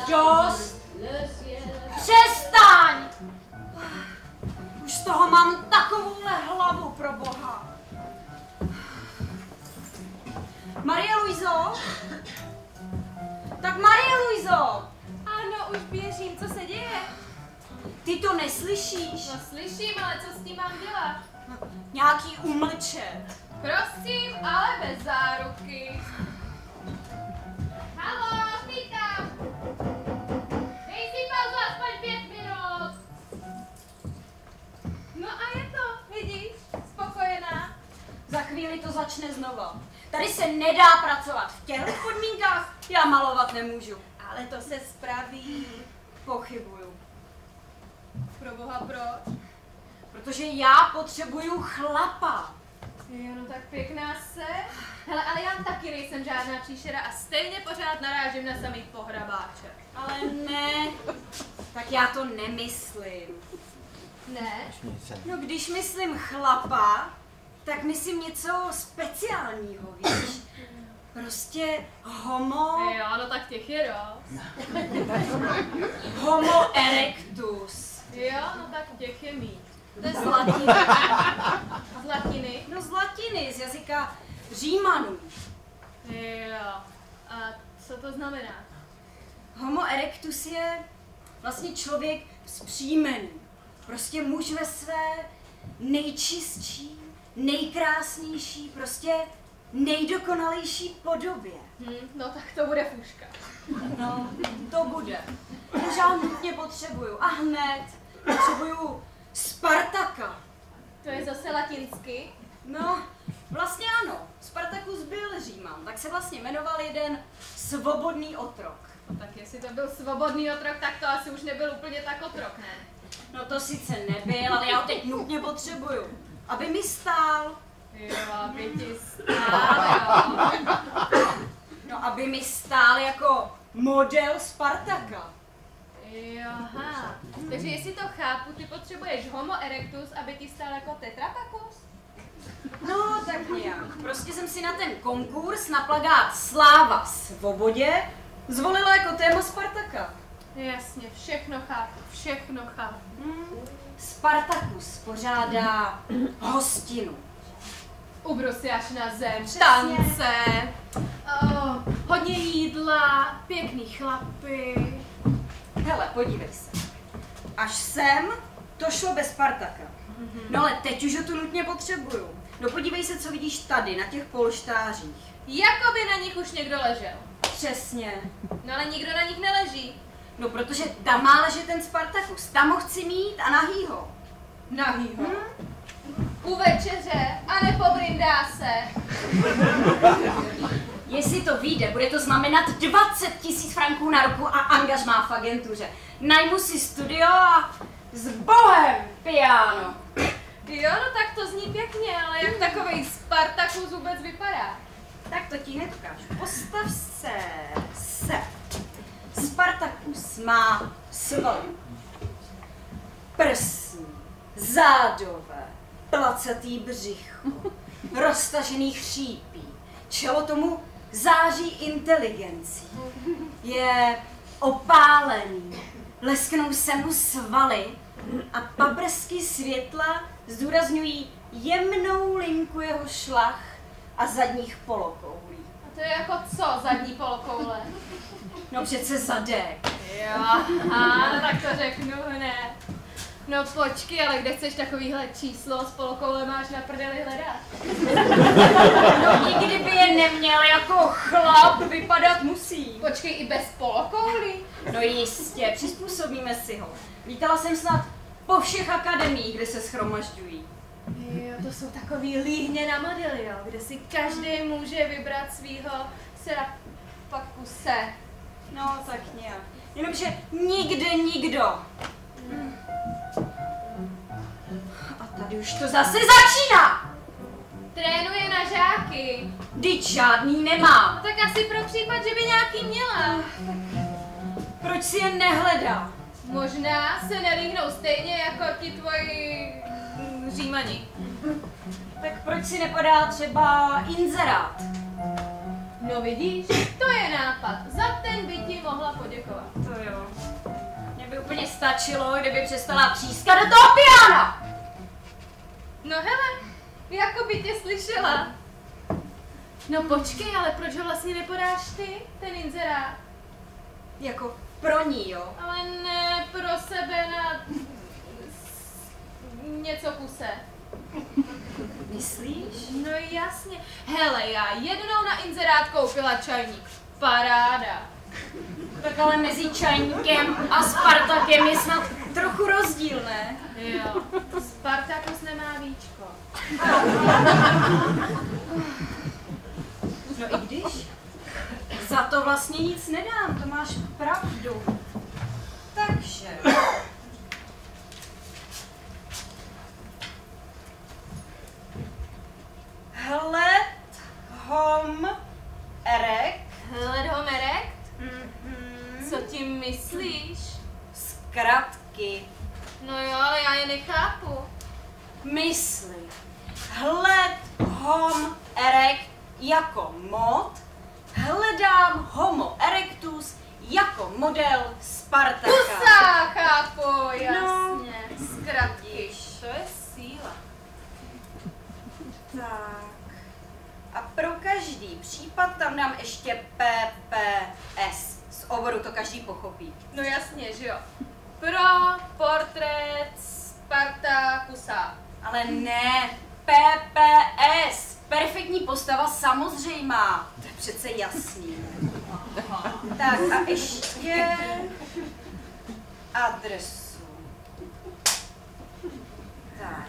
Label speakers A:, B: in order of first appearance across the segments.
A: Dost! Přestaň! Už z toho mám takovouhle hlavu, pro boha. Marie Luizo? Tak Marie Luizo!
B: Ano, už běžím, co se děje?
A: Ty to neslyšíš?
B: No slyším, ale co s tím mám dělat?
A: Nějaký umlčet.
B: Prosím, ale bez záruky. Haló, vítám! Dej si pauzu aspoň 5 minut. No a je to, vidíš, spokojená.
A: Za chvíli to začne znova. Tady se nedá pracovat. V těchto podmínkách já malovat nemůžu.
B: Ale to se spraví.
A: Pochybuju.
B: Proboha, proč?
A: Protože já potřebuju chlapa.
B: Jo, no tak pěkná se. Hele, ale já taky nejsem žádná příšera a stejně pořád narážím na samý pohrabáče.
A: Ale ne, tak já to nemyslím.
B: Ne?
A: No když myslím chlapa, tak myslím něco speciálního, víš? Prostě homo...
B: Jo, no tak těch je dost.
A: Homo erectus.
B: Jo, no tak těch je mít.
A: To je z latiny.
B: Z latiny?
A: No z latiny, z jazyka Římanů.
B: Jo. A co to znamená?
A: Homo erectus je vlastně člověk vzpřímený. Prostě muž ve své nejčistší, nejkrásnější, prostě nejdokonalejší podobě.
B: No tak to bude fuška.
A: No, to bude. Už já nutně potřebuju. A hned potřebuju Spartaka.
B: To je zase latinsky?
A: No, vlastně ano. Spartacus byl Říman, tak se vlastně jmenoval jeden svobodný otrok.
B: No tak jestli to byl svobodný otrok, tak to asi už nebyl úplně tak otrok, ne?
A: No to sice nebyl, ale já ho teď nutně potřebuju. Aby mi stál.
B: Jo, aby ti stál, jo.
A: No, aby mi stál jako model Spartaka.
B: Aha. Takže jestli to chápu, ty potřebuješ homo erectus, aby ti stál jako tetrapakus?
A: No, tak nějak. Prostě jsem si na ten konkurs na plakát Sláva svobodě zvolila jako téma Spartaka.
B: Jasně, všechno chápu, všechno chápu.
A: Spartacus pořádá hostinu.
B: Ubru si až na zem,
A: Přesně.
B: tance, hodně jídla, pěkný chlapy.
A: Hele, podívej se. Až sem to šlo bez Spartaka. No ale teď už ho tu nutně potřebuju. No podívej se, co vidíš tady, na těch polštářích.
B: Jakoby na nich už někdo ležel.
A: Přesně.
B: No ale nikdo na nich neleží.
A: No protože tam má ležet ten Spartacus. Tam ho chci mít a nahýho.
B: Nahýho. U večeře a nepobrindá se.
A: Jestli to vyjde, bude to znamenat 20 000 franků na roku a angažmá v agentuře. Najmu si studio a s Bohem piano.
B: Jo, no tak to zní pěkně, ale jak takovej Spartacus vůbec vypadá?
A: Tak to ti hned ukážu. Postav se. Spartacus má svaly. Prsní, zádové, placatý břicho, roztažený chřípí. Čelo tomu září inteligencí. Je opálený, lesknou se mu svaly a paprsky světla zdůrazňují jemnou linku jeho šlach a zadních polokoulí.
B: A to je jako co, zadní polokoule?
A: No přece zadek.
B: Jo, aha, no tak to řeknu hned. No počkej, ale kde chceš takovýhle číslo s polokoule máš na prdeli hledat?
A: No i kdyby je neměl jako chlap, vypadat musí.
B: Počkej, i bez polokoulí?
A: No jistě, přizpůsobíme si ho. Lítala jsem snad po všech akademiích, kde se shromažďují.
B: Jo, to jsou takový líhně na modely, jo, kde si každý může vybrat svýho serapakuse.
A: No tak nějak. Jenomže nikde nikdo. A tady už to zase začíná!
B: Trénuje na žáky.
A: Vždyť žádný nemám.
B: No tak asi pro případ, že by nějaký měla.
A: Proč si je nehledá?
B: Možná se nelíhnou stejně jako ti tvoji Římani.
A: Tak proč si nepadá třeba inzerát?
B: No vidíš, to je nápad. Za ten by ti mohla poděkovat.
A: To jo. Mně by úplně stačilo, kdyby přestala třískat do toho piana.
B: No hele, jako by tě slyšela. No počkej, ale proč ho vlastně nepodáš ty, ten inzerát?
A: Jako pro ní, jo?
B: Ale ne pro sebe na něco kuse.
A: Myslíš?
B: No jasně. Hele, já jednou na inzerát koupila čajník. Paráda.
A: Tak ale mezi čajníkem a Spartakem je snad trochu rozdíl, ne?
B: Jo, Spartakus nemá víčko.
A: No i když. Za to vlastně nic nedám, to máš pravdu. Takže. Hled, hom, erek.
B: Hled ho merek? Co tím myslíš?
A: Zkratky.
B: No jo, ale já je nechápu.
A: Mysli. Hled, hom, erek jako mod. Hledám homo erectus jako model Spartaka.
B: Kusa, chápu, jasně. Zkratky.
A: To je síla. Tak. A pro každý případ tam dám ještě PPS. Z oboru to každý pochopí.
B: No jasně, že jo. Pro portrét Spartakusa.
A: Ale ne, PPS. Perfektní postava samozřejmá. To je přece jasný. Tak a ještě adresu. Tak.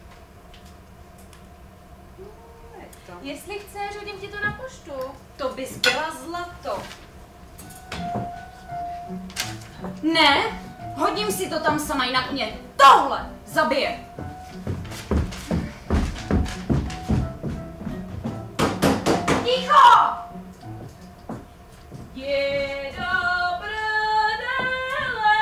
A: Je to.
B: Jestli chceš, hodím ti to na poštu.
A: To bys byla zlato. Ne, hodím si to tam sama, jinak mě tohle zabije. Ticho! Je do prdele.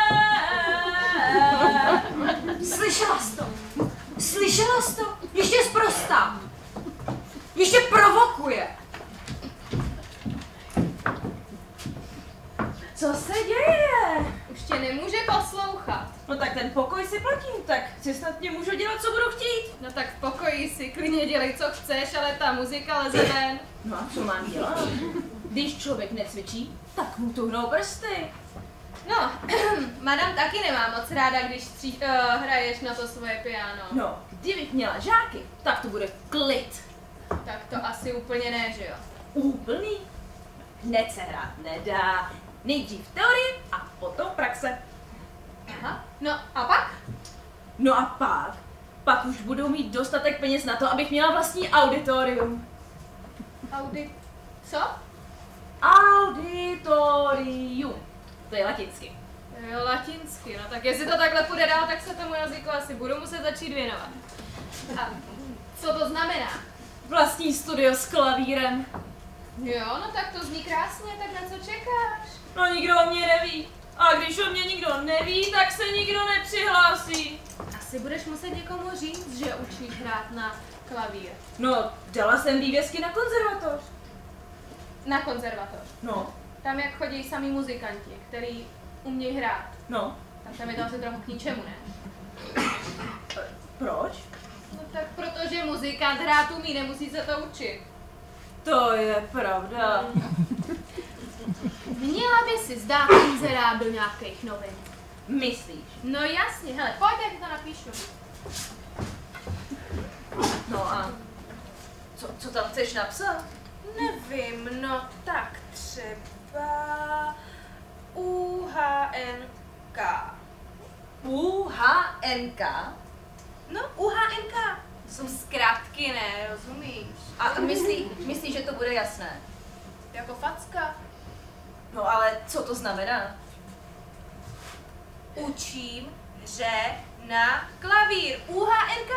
A: Slyšela jsi to? Slyšela jsi to? Ještě sprostá. Ještě provokuje. Co se děje?
B: Už tě nemůže poslouchat.
C: No tak ten pokoj si platím, tak si snad mě můžu dělat, co budu chtít.
B: No tak v pokoji si klidně dělej, co chceš, ale ta muzika leze ven.
C: No a co mám dělat? Když člověk necvičí, tak mu tuhnou prsty.
B: No, madam taky nemá moc ráda, když hraješ na to svoje piano.
C: No, kdybych měla žáky, tak to bude klid.
B: Tak to asi úplně ne, že jo?
C: Úplný. Hned se hrát nedá. Nejdřív teorie a potom praxe.
B: Aha, no a pak?
C: No a pak už budu mít dostatek peněz na to, abych měla vlastní auditorium.
B: Co?
C: Auditorium. To je latinsky.
B: Jo, latinsky, no tak jestli to takhle půjde dál, tak se tomu jazyku asi budu muset začít věnovat. A co to znamená?
C: Vlastní studio s klavírem.
B: Jo, no tak to zní krásně, tak na co čekáš?
C: No nikdo o mě neví. A když o mě nikdo neví, tak se nikdo nepřihlásí.
B: Asi budeš muset někomu říct, že učíš hrát na klavír.
C: No, dala jsem vývězky na konzervatoř.
B: Na konzervatoř.
C: No,
B: Tam jak chodí sami muzikanti, který umějí hrát.
C: no.
B: Tak tam je to asi trochu k ničemu, ne?
C: Proč?
B: No tak protože muzikant hrát umí, nemusí se to učit.
C: To je pravda.
B: Měla by si zdát inzerát do nějakých novin.
C: Myslíš?
B: No jasně, hele, pojď, já ti to napíšu.
C: No a co tam chceš napsat?
B: Nevím, no tak třeba UHNK.
C: UHNK?
B: No, UHNK. Jsou zkrátky, ne, rozumíš?
C: A myslíš, že to bude jasné?
B: Jako facka.
C: No ale co to znamená?
B: Učím hře na klavír. UHNK.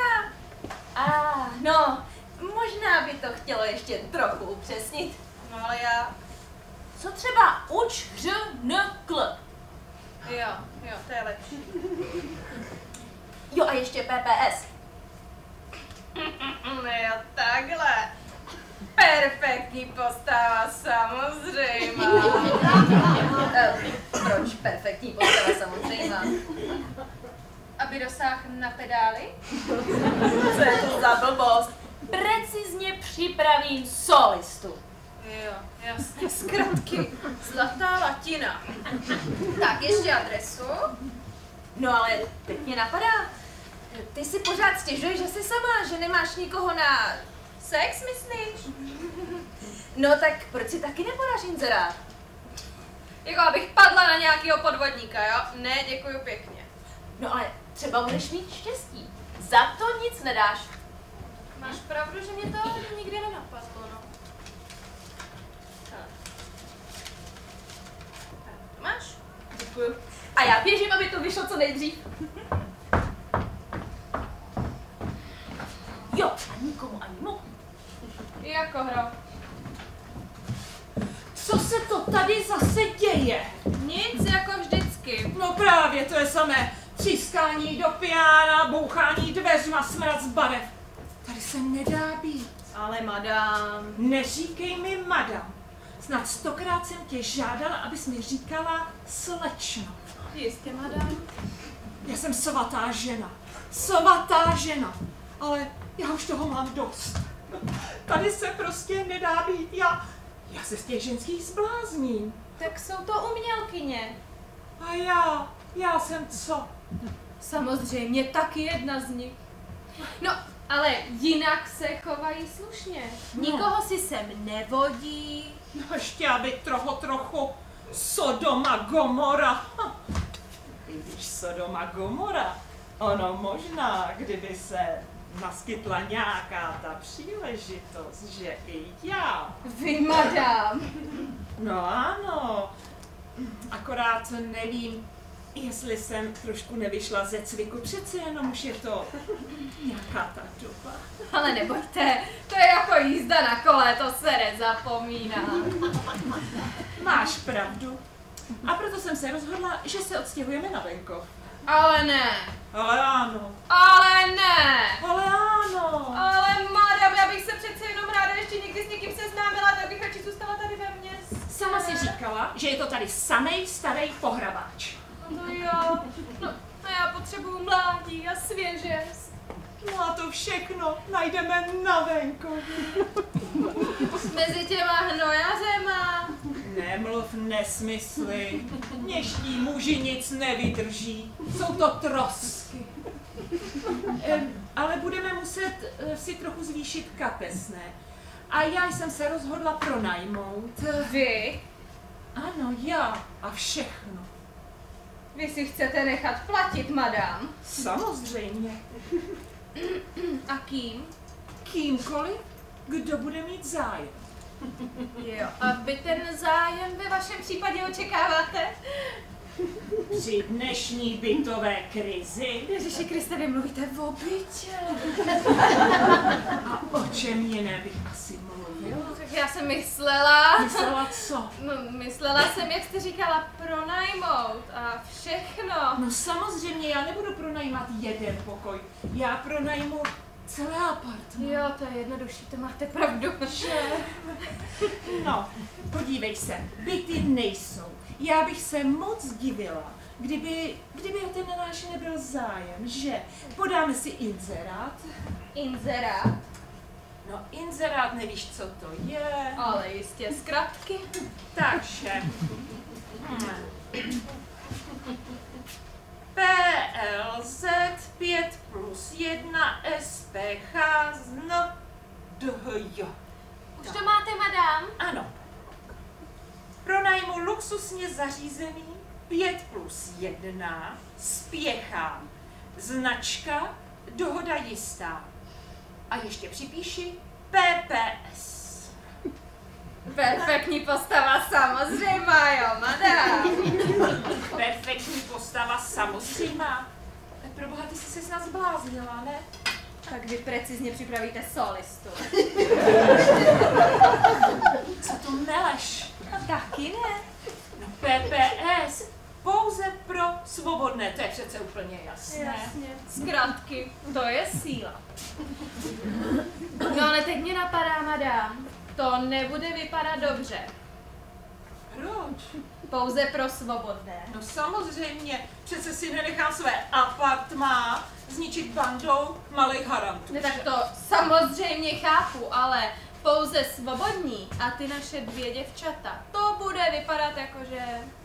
C: No, možná by to chtělo ještě trochu upřesnit.
B: No ale já...
C: Co třeba uč kl?
B: Jo, to je lepší.
C: Jo a ještě PPS.
B: No jo, takhle. Perfekt. perfektní postava, samozřejmá.
C: Proč perfektní postava samozřejmá?
B: Aby dosáhl na pedály?
C: Co je to za blbost? Precizně připravím solistu.
B: Jo, jasně, zkratky. Zlatá latina. Tak, ještě adresu.
C: No ale teď mě napadá. Ty si pořád stěžuješ, že jsi sama, že nemáš nikoho na...
B: Sex, myslíš?
C: No tak proč si taky nepodáš inzerát?
B: Jako abych padla na nějakého podvodníka, jo? Ne, děkuju pěkně.
C: No ale třeba budeš mít štěstí. Za to nic nedáš.
B: Máš pravdu, že mě to nikdy nenapadlo, no. To máš?
C: Děkuju. A já běžím, aby to vyšlo co nejdřív. Jo, a nikomu ani mu.
B: Jako hro.
D: Co se to tady zase děje?
B: Nic jako vždycky.
D: No právě, to je samé. Třískání do piana, bouchání dveřma, smrad z barev. Tady se nedá být.
C: Ale madam.
D: Neříkej mi madam. Snad 100krát jsem tě žádala, abys mi říkala slečno.
B: Jistě, madam.
D: Já jsem svatá žena. Svatá žena. Ale já už toho mám dost. Tady se prostě nedá být. Já se z těch ženských zblázním.
B: Tak jsou to umělkyně.
D: A já jsem co?
B: Samozřejmě taky jedna z nich. No, ale jinak se chovají slušně. Nikoho si sem nevodí.
D: No ještě aby trochu Sodoma Gomora. I když Sodoma Gomora, ono možná, kdyby se naskytla nějaká ta příležitost, že i já.
B: Vy, madam.
D: No ano, akorát nevím, jestli jsem trošku nevyšla ze cviku, přece jenom už je to nějaká ta doba.
B: Ale nebojte, to je jako jízda na kole, to se nezapomíná.
D: Máš pravdu. A proto jsem se rozhodla, že se odstěhujeme na venkov.
B: Ale ne.
D: Ale ano.
B: Ale ne.
D: Ale ano.
B: Ale madam, já bych se přece jenom ráda ještě někdy s někým seznámila, tak bych radši zůstala tady ve městě.
D: Sama si říkala, že je to tady samej starý pohrabáč.
B: No jo, no a já potřebuju mládí a svěžest.
D: No a to všechno najdeme na venkově.
B: Mezi těma hnojařema.
D: Nemluv nesmysly. Dnešní muži nic nevydrží. Jsou to trosky. Ale budeme muset si trochu zvýšit kapes, ne? A já jsem se rozhodla pronajmout.
B: Vy?
D: Ano, já a všechno.
B: Vy si chcete nechat platit, madam?
D: Samozřejmě.
B: A kým?
D: Kýmkoliv, kdo bude mít zájem.
B: Jo, a vy ten zájem ve vašem případě očekáváte?
D: Při dnešní bytové krizi.
B: Ježiši Kriste, vy mluvíte o bytě.
D: A o čem jiné bych asi mluvila?
B: Tak já jsem myslela...
D: Myslela co?
B: No, myslela jsem, jak jste říkala, pronajmout a všechno.
D: No samozřejmě, já nebudu pronajímat jeden pokoj. Já pronajmu celé apartment.
B: Jo, to je jednodušší, to máte pravdu.
D: Že? No, podívej se, byty nejsou. Já bych se moc divila, kdyby o ten náš nebyl zájem, že? Podáme si inzerát.
B: Inzerát?
D: No, inzerát, nevíš, co to je.
B: Ale jistě zkratky.
D: Takže. PLZ 5+1 SPH DHJ.
B: Už to máte, madam?
D: Ano. Pronajmu luxusně zařízený 5+1 spěchám. Značka dohoda jistá. A ještě připíši PPS.
B: Perfektní postava, samozřejmě, jo, madam.
D: Perfektní postava samozřejmá. Proboha, ty jsi se s nás zbláznila, ne?
B: Tak vy precizně připravíte solistu.
D: Co to meleš?
B: Taky ne.
D: No PPS, pouze pro svobodné, to je přece úplně jasné.
B: Jasně. Zkratky, to je síla. No ale teď mě napadá, madam. To nebude vypadat dobře.
D: Proč?
B: Pouze pro svobodné.
D: No samozřejmě, přece si nenechám své apartmá zničit bandou malých harantů.
B: Ne, tak to samozřejmě chápu, ale pouze svobodní a ty naše 2 děvčata, to bude vypadat jakože...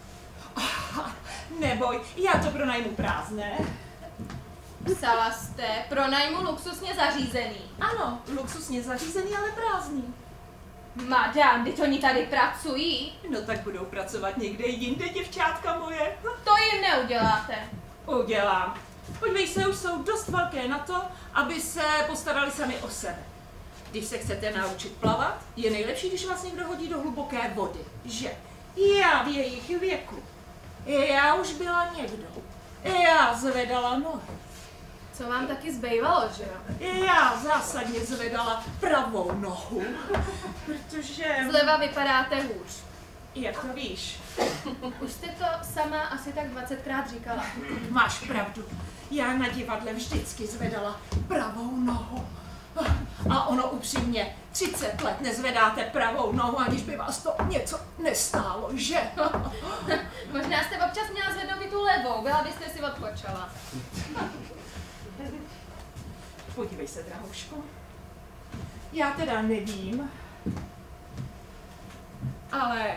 D: Neboj, já to pronajmu prázdné.
B: Psala jste, pronajmu luxusně zařízený.
D: Ano, luxusně zařízený, ale prázdný.
B: Madam, teď oni tady pracují.
D: No tak budou pracovat někde jinde, děvčátka moje.
B: To jim neuděláte.
D: Udělám. Podívej se, už jsou dost velké na to, aby se postarali sami o sebe. Když se chcete naučit plavat, je nejlepší, když vás někdo hodí do hluboké vody, že? Já v jejich věku. Já už byla někdo. Já zvedala nohy.
B: Co vám taky zbývalo, že jo?
D: Já zásadně zvedala pravou nohu, protože...
B: Zleva vypadáte hůř.
D: Jak to víš?
B: Už jste to sama asi tak 20krát říkala.
D: Máš pravdu. Já na divadle vždycky zvedala pravou nohu. A ono upřímně, 30 let nezvedáte pravou nohu, aniž by vás to něco nestálo, že?
B: Možná jste občas měla zvednout i tu levou, byla byste si odpočala.
D: Podívej se, drahoušku. Já teda nevím, ale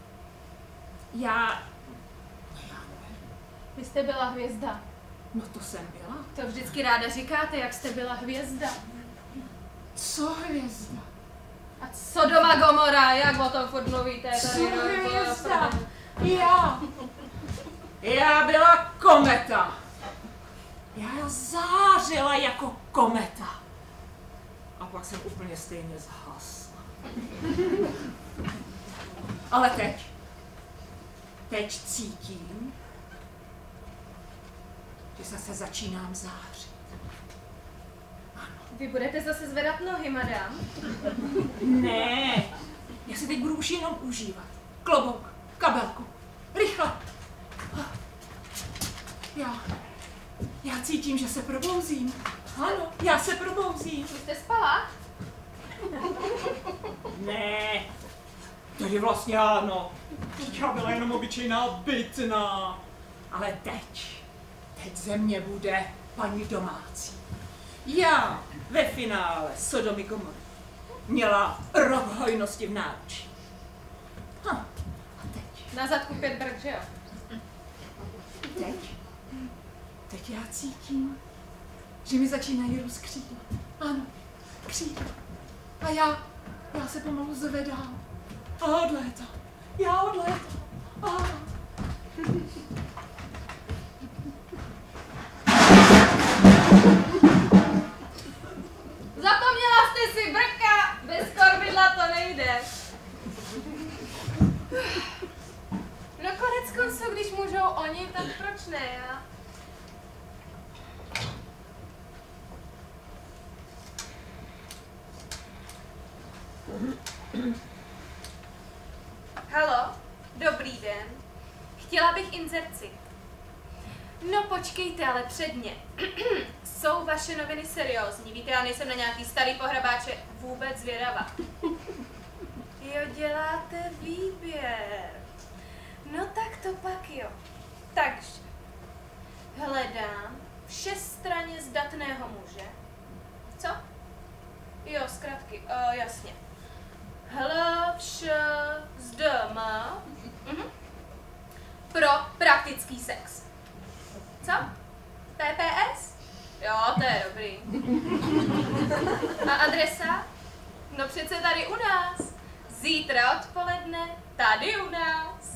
D: já nevím.
B: Vy jste byla hvězda.
D: No to jsem byla.
B: To vždycky ráda říkáte, jak jste byla hvězda.
D: Co hvězda?
B: A Sodoma Gomora, jak o tom furt mluvíte?
D: Co hvězda? Já byla kometa. Já zářila jako kometa. A pak jsem úplně stejně zhasla. Ale teď cítím, že zase začínám zářit.
B: Vy budete zase zvedat nohy, madam?
D: Ne, já se teď budu už jenom užívat. Klobouk, kabelku, rychle. Já cítím, že se probouzím. Ano, já se probouzím.
B: Vy jste spala?
D: Ne, tady vlastně ano. Já byla jenom obyčejná bytna. Ale teď ze mě bude paní domácí. Já ve finále Sodomy Gomory měla rok hojnosti v náručí. A teď?
B: Na zadku 5 brk, že jo?
D: Teď já cítím, že mi začínají růst křídla. Ano, křídla. A já se pomalu zvedám. A odlétám. Já odlétám.
B: Zapomněla jste si brka! Bez kormidla to nejde. No konec konců, když můžou oni, tak proč ne já? Haló, dobrý den. Chtěla bych inzerci. No počkejte, ale předně. Jsou vaše noviny seriózní? Víte, já nejsem na nějaký starý pohrabáče vůbec zvědavá. Jo, děláte výběr. No tak to pak jo. Takže hledám všestranně zdatného muže. Co? Jo, zkratky, jasně. HLVŠSDM pro praktický sex. Co? PPS? Jo, to je dobrý. A adresa? No přece tady u nás. Zítra odpoledne tady u nás.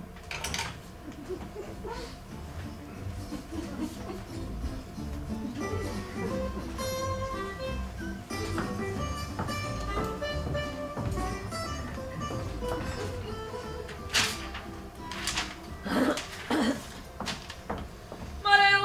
C: Marie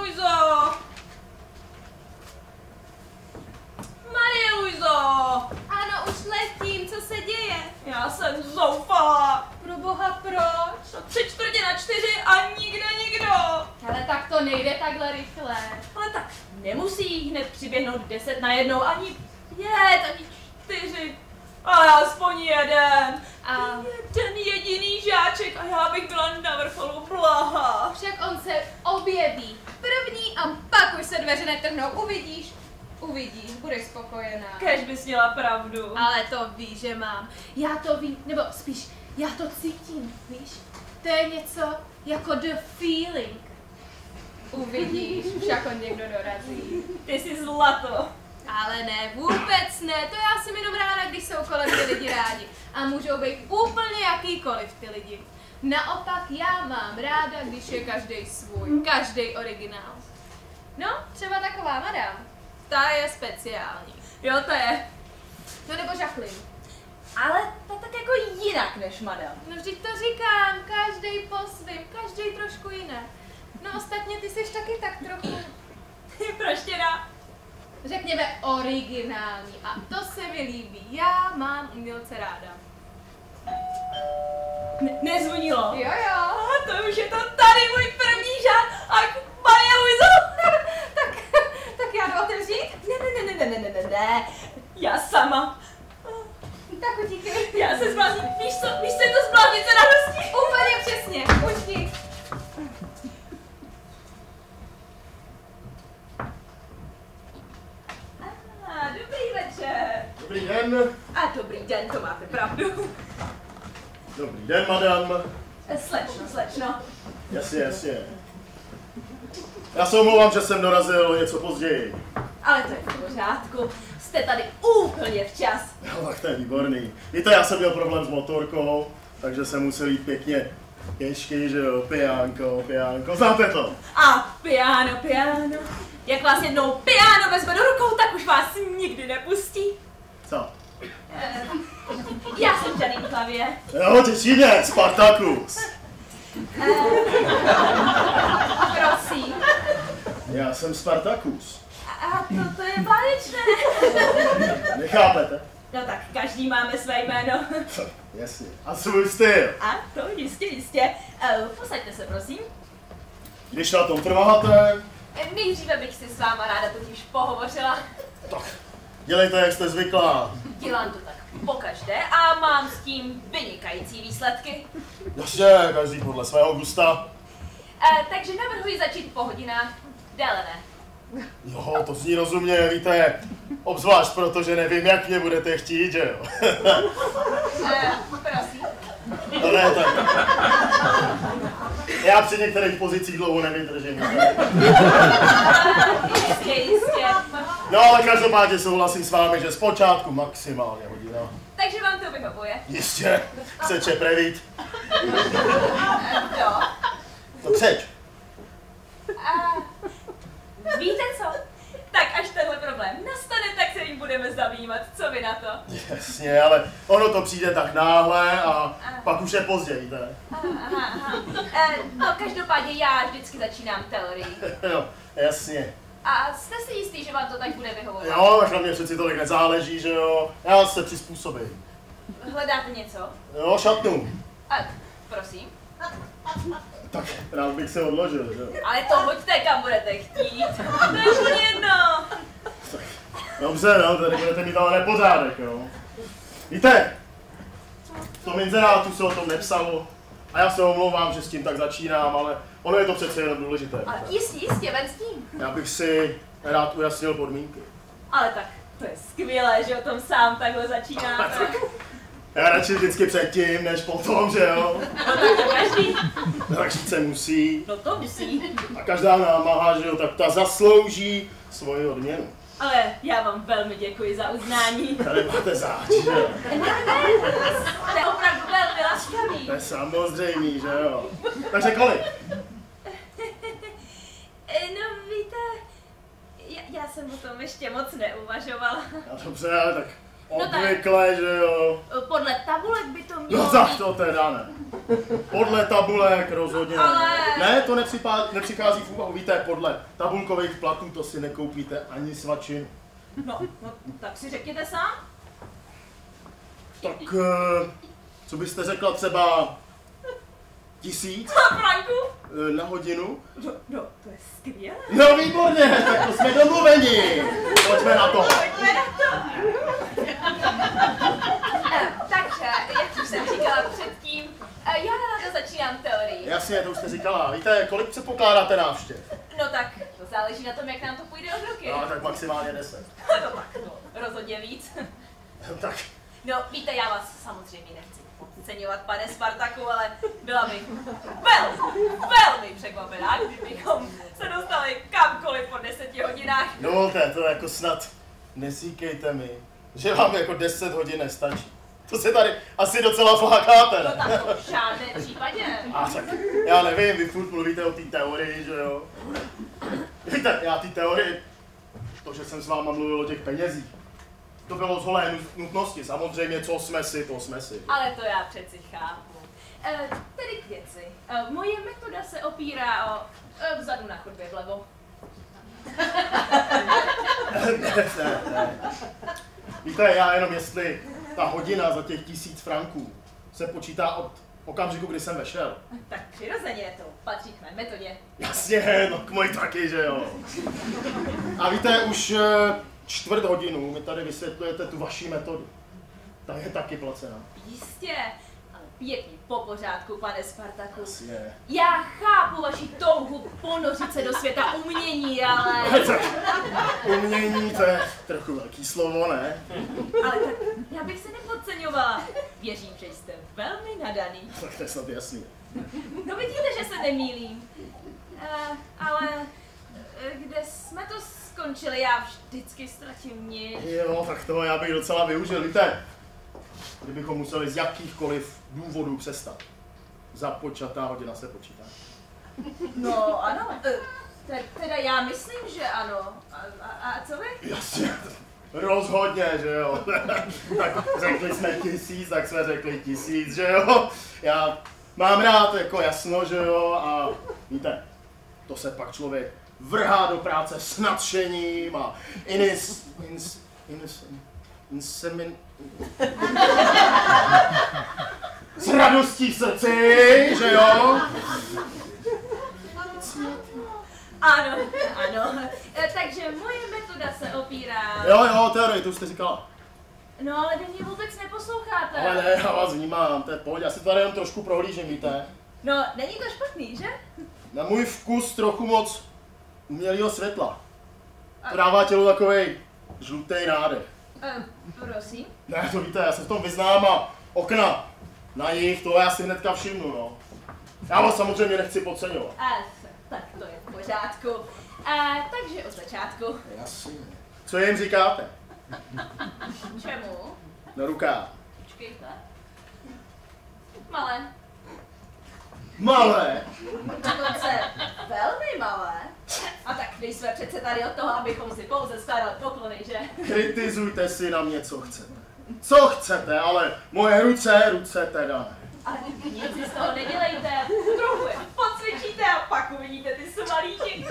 C: Luizo!
B: Ano, už letím, co se děje?
C: Já jsem zoufalá.
B: Pro boha, proč?
C: No 3/4 a nikde nikdo.
B: Ale tak to nejde takhle rychle.
C: Ale tak nemusí hned přiběhnout 10 najednou, ani 5, ani 4, ale aspoň jeden.
B: A
C: Ten jediný žáček a já bych byla na vrcholu blaha.
B: však on se objeví první a pak už se dveře netrhnou. Uvidíš, budeš spokojená.
C: Kež bys měla pravdu.
B: Ale to víš, že mám. Já to vím, nebo spíš, já to cítím, víš? To je něco jako the feeling. Uvidíš, však on někdo dorazí.
C: Ty jsi zlato.
B: Ale ne, vůbec ne, to já jsem jenom ráda, když jsou kolem ty lidi rádi. A můžou být úplně jakýkoliv ty lidi. Naopak já mám ráda, když je každý svůj, každý originál. No, třeba taková madam. Ta je speciální.
C: Jo, to je.
B: No nebo Jacqueline.
C: Ale to je tak jako jinak než madam.
B: No vždyť to říkám, každý po svým, každý trošku jiné. No ostatně ty jsi taky tak trochu,
C: Proštěná.
B: řekněme, originální. A to se mi líbí, já mám umělce ráda.
C: Nezvonilo.
B: Jo, jo.
C: A to už je to tady můj první žád. Ach, Maria Luizo.
B: Tak já jdu otevřít?
C: Ne. Já sama.
B: Tak utíkej.
C: Já se zblázním. Víš co je to zbláznice radosti?
B: Úplně přesně, utíkej.
C: Dobrý večer.
E: Dobrý den.
C: A dobrý den, to máte pravdu.
E: Dobrý den, madam.
C: Slečno.
E: Jasně. Já se omlouvám, že jsem dorazil něco později.
C: Ale to je v pořádku. Jste tady úplně včas.
E: No, tak to je výborný. Víte, já jsem měl problém s motorkou, takže jsem musel jít pěkně pěšky, že jo, pijánko. Znáte to?
C: A piano. Jak vás jednou piano vezme do rukou, tak už vás nikdy nepustí.
E: Co?
C: Já jsem Janine Klavě.
E: Jo, Těšínek, Spartacus.
C: Prosím.
E: Já jsem Spartacus.
C: A to je báječné.
E: Nechápete?
C: No tak, každý máme své jméno.
E: Jasně. A svůj styl.
C: A to jistě. Posaďte se, prosím.
E: Když na tom trváte,
C: Nejdříve bych si s váma ráda totiž pohovořila.
E: tak dělejte, jak jste zvyklá.
C: Dělám to tak pokaždé a mám s tím vynikající výsledky.
E: Jasně, každý podle svého gusta.
C: Takže navrhuji začít po hodinách. Déle ne.
E: Jo, to zní rozumně, víte, obzvlášť protože nevím, jak mě budete chtít, že jo?
C: Prosím.
E: No ne, tak. Já při některých pozicích dlouho nevydržím.
C: Jistě.
E: No ale každopádně souhlasím s vámi, že zpočátku maximálně hodina.
C: Takže vám to vyhovuje.
E: Jistě, chce čeprevít.
C: Jo.
E: No přeč.
C: Víte co? Tak až tenhle problém nastane, tak se jim budeme zabývat. Co vy na to?
E: Jasně, ale ono to přijde tak náhle a pak už je pozdě, víte.
C: No každopádně já vždycky začínám teorií.
E: Jo, jasně.
C: A jste si jistý, že vám to tak bude vyhovovat?
E: Jo, tak na mě přeci tolik nezáleží, že jo. Já se přizpůsobím.
C: Hledáte něco?
E: Jo, šatnu.
C: Prosím.
E: Tak rád bych se odložil, že jo.
C: Ale to hoďte, kam budete chtít. To je úplně jedno.
E: Dobře, no, tady budete mít ale nepořádek, jo. Víte, v tom inzerátu se o tom nepsalo a já se omlouvám, že s tím tak začínám, ale ono je to přece jenom důležité.
C: Ale jistě, ven s tím.
E: Já bych si rád ujasnil podmínky.
C: Ale tak, to je skvělé, že o tom sám takhle začínáte.
E: Já radši vždycky předtím, než potom, že jo.
C: No tak to každý.
E: Začít se musí
C: No to musí.
E: a každá námaha, že jo, tak ta zaslouží svoji odměnu.
C: Ale já vám velmi děkuji za uznání.
E: Tady máte záč, že jo.
C: Jste opravdu velmi laskavý.
E: To je samozřejmý, že jo. Takže kolik?
C: No víte, já jsem o tom ještě moc neuvažovala.
E: No dobře, ale tak
C: No tak.
E: obvykle, že jo.
C: Podle tabulek by to mělo
E: No tak
C: být...
E: to teda ne. Podle tabulek rozhodně ne.
C: Ale-
E: Ne, to nepřichází v úvahu. Víte, podle tabulkových platů to si nekoupíte ani svačinu.
C: No, tak si řekněte sám.
E: Tak, co byste řekla třeba 1000
C: Franku?
E: na hodinu?
C: No, to je skvělé.
E: No výborně, tak to jsme domluveni. Pojďme na to.
C: Takže,
E: jasně, to už jste říkala. Víte, kolik předpokládáte návštěv?
C: No tak, to záleží na tom, jak nám to půjde od ruky.
E: No, tak maximálně 10.
C: No tak, no, rozhodně víc.
E: Tak,
C: No, víte, já vás samozřejmě nechci podceňovat, pane Spartaku, ale byla bych velmi překvapená, kdybychom se dostali kamkoliv po 10 hodinách.
E: dovolte, to jako snad neříkejte mi, že vám jako 10 hodin nestačí. To se tady asi docela flákáte,
C: No
E: ne?
C: tak to v žádném případě.
E: A tak, já nevím, vy furt mluvíte o té teorii, že jo? Víte, já ty teorii, to, že jsem s váma mluvil o těch penězích, to bylo z holé nutnosti, samozřejmě, co jsme si, to jsme si.
C: Ale to já přeci chápu. Tedy k věci. Moje metoda se opírá o vzadu na chodbě vlevo.
E: Ne. Víte, já jenom jestli ta hodina za těch 1000 franků se počítá od okamžiku, kdy jsem vešel.
C: Tak přirozeně to patří k mé metodě.
E: Jasně, no k mojí taky, že jo. A víte, už 4 hodinu mi tady vysvětlujete tu vaši metodu. Ta je taky placená.
C: Jistě, ale pěkně po pořádku, pane Spartaku.
E: Jasně.
C: Já chápu vaši touhu ponořit se do světa umění, ale...
E: Umění, to je trochu velký slovo, ne?
C: Ale tak já bych se nepodceňovala. Věřím, že jste velmi nadaný.
E: Tak to je snad jasný.
C: No vidíte, že se nemýlím. Ale kde jsme to skončili? Já vždycky ztratím nic.
E: Jo, tak toho já bych docela využil. Víte, kdybychom museli z jakýchkoliv důvodů přestat, započatá hodina se počítá.
C: No ano, teda já myslím, že ano. A co vy?
E: Jasně, rozhodně, že jo. Tak řekli jsme 1000, tak jsme řekli 1000, že jo. Já mám rád jako jasno, že jo, a víte, to se pak člověk vrhá do práce s nadšením a s radostí v srdci, že jo.
C: Ano. Takže moje metoda se opírá...
E: Jo, teorie, to už jste říkala.
C: No ale vy mě vůbec neposloucháte.
E: Ale ne, já vás vnímám, to je pohodě, já si to tady jenom trošku prohlížím, víte.
C: No, není to špatný, že?
E: Na můj vkus trochu moc umělého světla. To dává tělu takovej žlutý nádech.
C: Prosím.
E: Ne, to víte, já se v tom vyznám a okna na jich, to já si hnedka všimnu, no. Já vás samozřejmě nechci podceňovat.
C: Tak to je v pořádku. Takže od začátku.
E: Jasně. Co jim říkáte?
C: Čemu?
E: Na rukách.
C: Počkejte. Malé.
E: Malé?
C: Dokonce velmi malé. A tak my jsme přece tady od toho, abychom si pouze starali poklony, že?
E: Kritizujte si na mě, co chcete. Co chcete, ale moje ruce teda ne.
C: Ale nic si z toho nedělejte. Trochu je pocvičíte a pak uvidíte ty svalíky.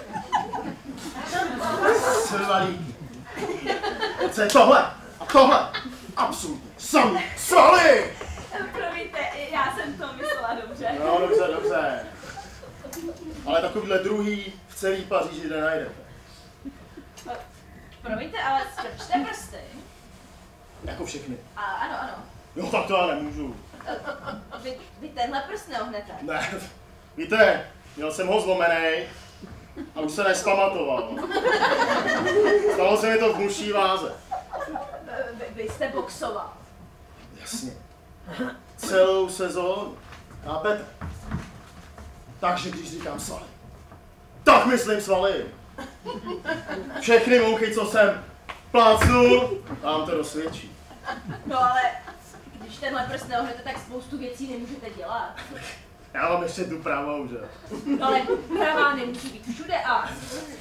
E: Svalíky. Co je tohle? A tohle? Absolutně. Samý svaly!
C: Promiňte, já jsem to myslela dobře.
E: No, dobře. Ale takovýhle druhý v celý Paříži nenajdete.
C: Promiňte, ale strčte prsty.
E: Jako všechny.
C: Ano.
E: Jo, tak to já nemůžu.
C: Vy tenhle prst neohnete.
E: Ne, víte, měl jsem ho zlomenej a už se nespamatoval. Stalo se mi to v mužší váze.
C: Vy jste boxoval.
E: Jasně. Celou sezónu. Chápete? Takže když říkám svaly, tak myslím svaly. Všechny mouchy, co jsem plácnul, vám to dosvědčí.
C: No ale když tenhle prst neohnete, tak spoustu věcí nemůžete dělat.
E: Já mám ještě tu pravou, že?
C: No ale pravá nemusí být všude a...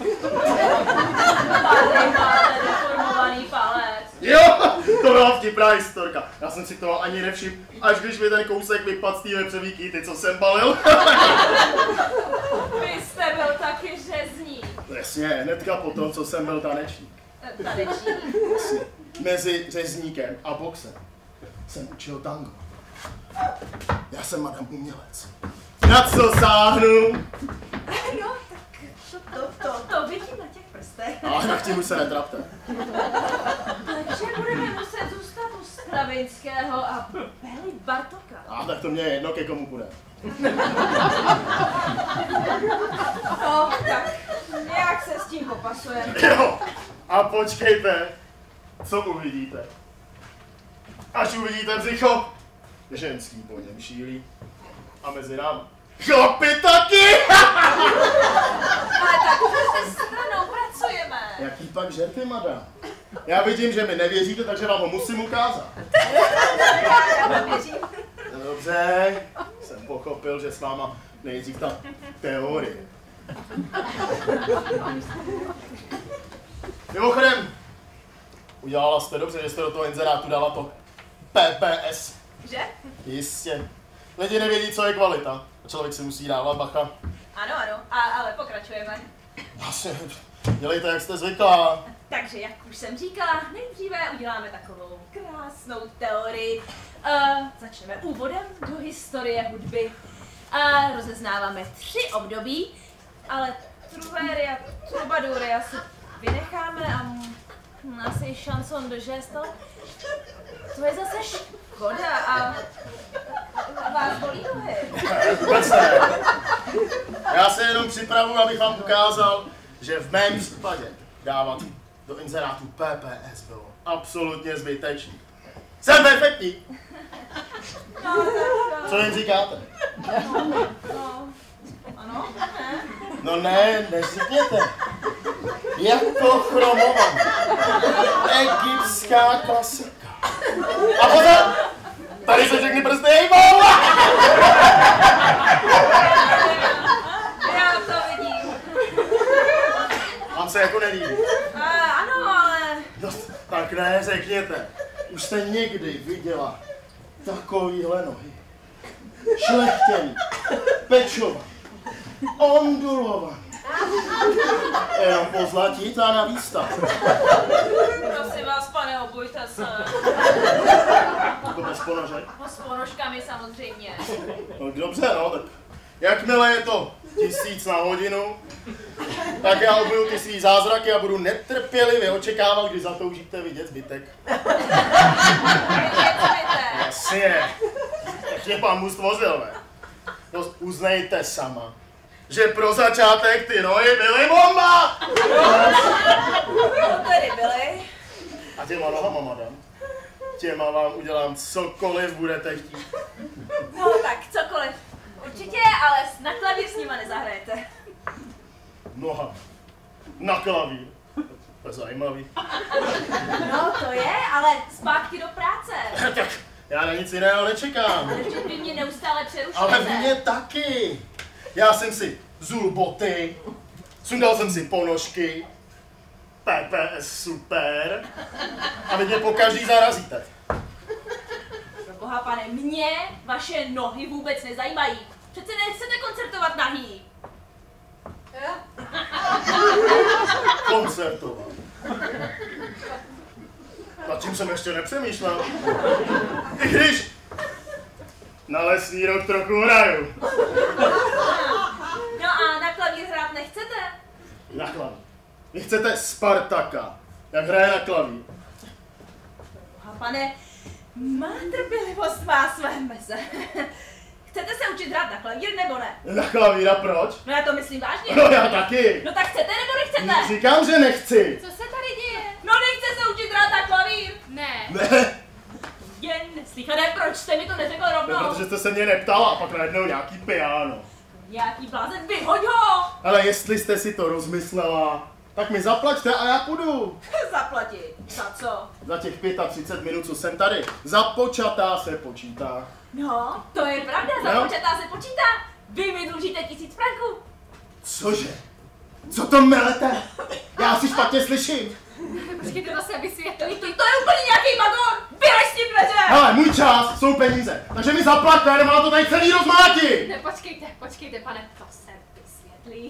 C: Tady máte deformovaný palec.
E: Jo, to byla vtipná historka. Já jsem si toho ani nevšiml, až když mi ten kousek vypadl z té vepřový kýty, co jsem balil.
C: Vy jste byl taky řezník.
E: Jasně, hnedka po tom, co jsem byl tanečník.
C: Tanečník.
E: Jasně. Mezi řezníkem a boxem jsem učil tango. Já jsem madam umělec. Na co sáhnu?
C: No, tak to vidím na těch prstech.
E: Ale na tím už se netrapte.
C: Takže budeme muset zůstat u Chlavinského a Bely Bartoka.
E: A tak to mě je jedno, ke komu půjde.
C: No, tak nějak se s tím popasujeme.
E: Jo, a počkejte, co uvidíte. Až uvidíte břicho, ženský po něm šílí. A mezi námi chlapi taky!
C: Ale tak se stranou pracujeme.
E: Jaký pak žerty, madam? Já vidím, že mi nevěříte, takže vám ho musím ukázat.
C: Já nevěřím.
E: Dobře, jsem pochopil, že s váma nejdřív ta teorie. Mimochodem, udělala jste dobře, že jste do toho inzerátu dala to PPS.
C: Že?
E: Jistě. Lidi nevědí, co je kvalita. Člověk si musí dávat bacha.
C: Ano, ale pokračujeme.
E: Vlastně, dělejte, jak jste zvyklá.
C: Takže, jak už jsem říkala, nejdříve uděláme takovou krásnou teorii. Začneme úvodem do historie hudby. A rozeznáváme 3 období, ale truvéry a trubadury asi vynecháme a asi šanson de geste. To je zase škoda a vás bolí nohy.
E: Vůbec ne. Já se jenom připravuji, abych vám ukázal, že v mém případě dávat do inzerátu PPS bylo absolutně zbytečné. Jsem perfektní. Co jen říkáte?
C: Ano?
E: No ne, neříkněte. Jako chromovaný. Egyptská klasika. A pozor! Tady se všechny prsty hejbou!
C: Já to vidím.
E: Vám se jako nelíbí.
C: Ano, ale...
E: No, tak ne, řekněte. Už jste někdy viděla takovýhle nohy. Šlechtěný, pečovaný, ondulovaný. Jenom pozlatit a na výstav.
C: Prosím vás, pane, obujte se.
E: To bez ponožek.
C: No, s ponožkami samozřejmě.
E: No dobře, no, tak jakmile je to 1000 na hodinu, tak já obuju ty svý zázraky a budu netrpělivě očekávat, kdy zatoužíte vidět zbytek. Jasně, tak mě pán Bůh stvořil, ne? No, uznejte sama, že pro začátek ty nohy byly bomba!
C: No tedy byly.
E: A těma nohama, madam, těma vám udělám cokoliv budete chtít.
C: No tak cokoliv. Určitě, ale na klavír s nima nezahrajete.
E: Noha. Na klavír. To je zajímavý.
C: No to je, ale zpátky do práce.
E: Tak já na nic jiného nečekám.
C: Ale vždyť vy mě neustále přerušujete.
E: Ale vy mě taky. Já jsem si vzul boty, sundal jsem si ponožky, PPS super, a vy mě pokaždý zarazíte.
C: Boha pane, mě vaše nohy vůbec nezajímají. Přece nechcete koncertovat nahý.
E: Koncertovat. Nad čím jsem ještě nepřemýšlel. I když na Lesní rok trochu hraju.
C: No a na klavír hrát nechcete?
E: Na klavír. Vy chcete Spartaka, jak hraje na klavír.
C: Boha pane, má trpělivost má své meze. Chcete se učit hrát na klavír nebo ne?
E: Na klavír a proč?
C: No já to myslím vážně.
E: No já taky.
C: No tak chcete nebo nechcete?
E: Říkám, že nechci.
B: Co se tady děje?
C: No nechce se učit hrát na klavír.
B: Ne.
E: Ne.
C: Jen neslychané, proč jste mi to neřekl
E: No,
C: rovnou?
E: protože jste se mě neptala a pak najednou nějaký piano.
C: Nějaký blázen, vyhoď ho!
E: Ale jestli jste si to rozmyslela, tak mi zaplaťte a já půjdu.
C: Zaplatit. Za co?
E: Za těch 35 minut, co jsem tady. Započatá se počítá.
C: No, to je pravda,
E: No.
C: započatá se počítá. Vy mi dlužíte 1000 franků.
E: Cože? Co to melete? Já si špatně slyším.
B: Počkejte, to se vysvětlí.
C: To je úplně nějaký magor! Vylež ti dveře!
E: Hele, můj čas jsou peníze, takže mi zaplaťte, nebo na to tady celý rozmlátit.
B: Ne, počkejte, pane, to se vysvětlí.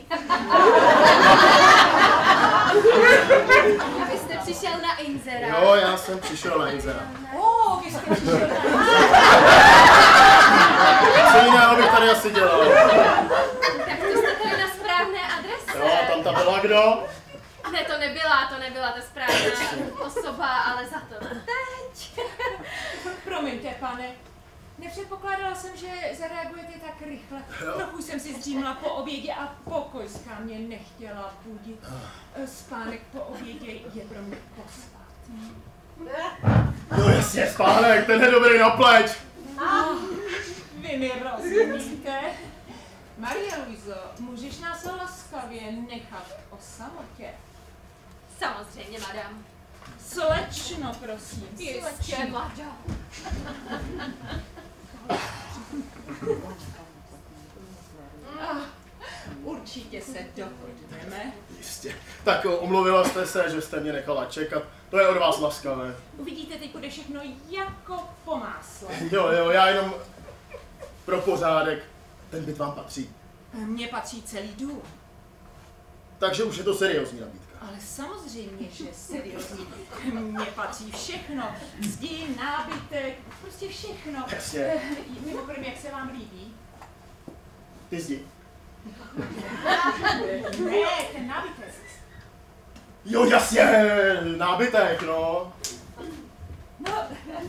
B: A vy jste přišel na inzerát.
E: Jo, já jsem přišel na inzerát.
C: Vy jste přišel.
E: Co jiného bych tady asi dělal?
B: Tak to jste tady na správné adrese.
E: Jo, a tam ta byla kdo?
B: Ne, to nebyla ta správná osoba, ale za to teď.
D: Vítejte, pane. Nepředpokládala jsem, že zareagujete tak rychle. Trochu jsem si zdřímla po obědě a pokojská mě nechtěla budit. Spánek po obědě je pro mě posvátný.
E: No jasně, spánek, ten je dobrý na pleť.
D: Vy mi rozumíte? Maria Luizo, můžeš nás laskavě nechat o samotě?
B: Samozřejmě, madam.
D: Slečno, prosím.
B: Jistě, madam.
D: Určitě se dohodneme.
E: Jistě. Tak omluvila jste se, že jste mě nechala čekat. To je od vás laskavé.
D: Uvidíte, teď bude všechno jako po másle.
E: Jo, já jenom pro pořádek. Ten byt vám patří.
D: Mně patří celý dům.
E: Takže už je to seriózní nabídka.
D: Ale samozřejmě, že seriózní. Mně patří všechno. Zdi, nábytek, prostě všechno.
E: Jasně.
D: Mimochodem, jak se vám líbí?
E: Ty zdi.
D: Ne, ten nábytek.
E: Jo, jasně, nábytek, no.
D: No,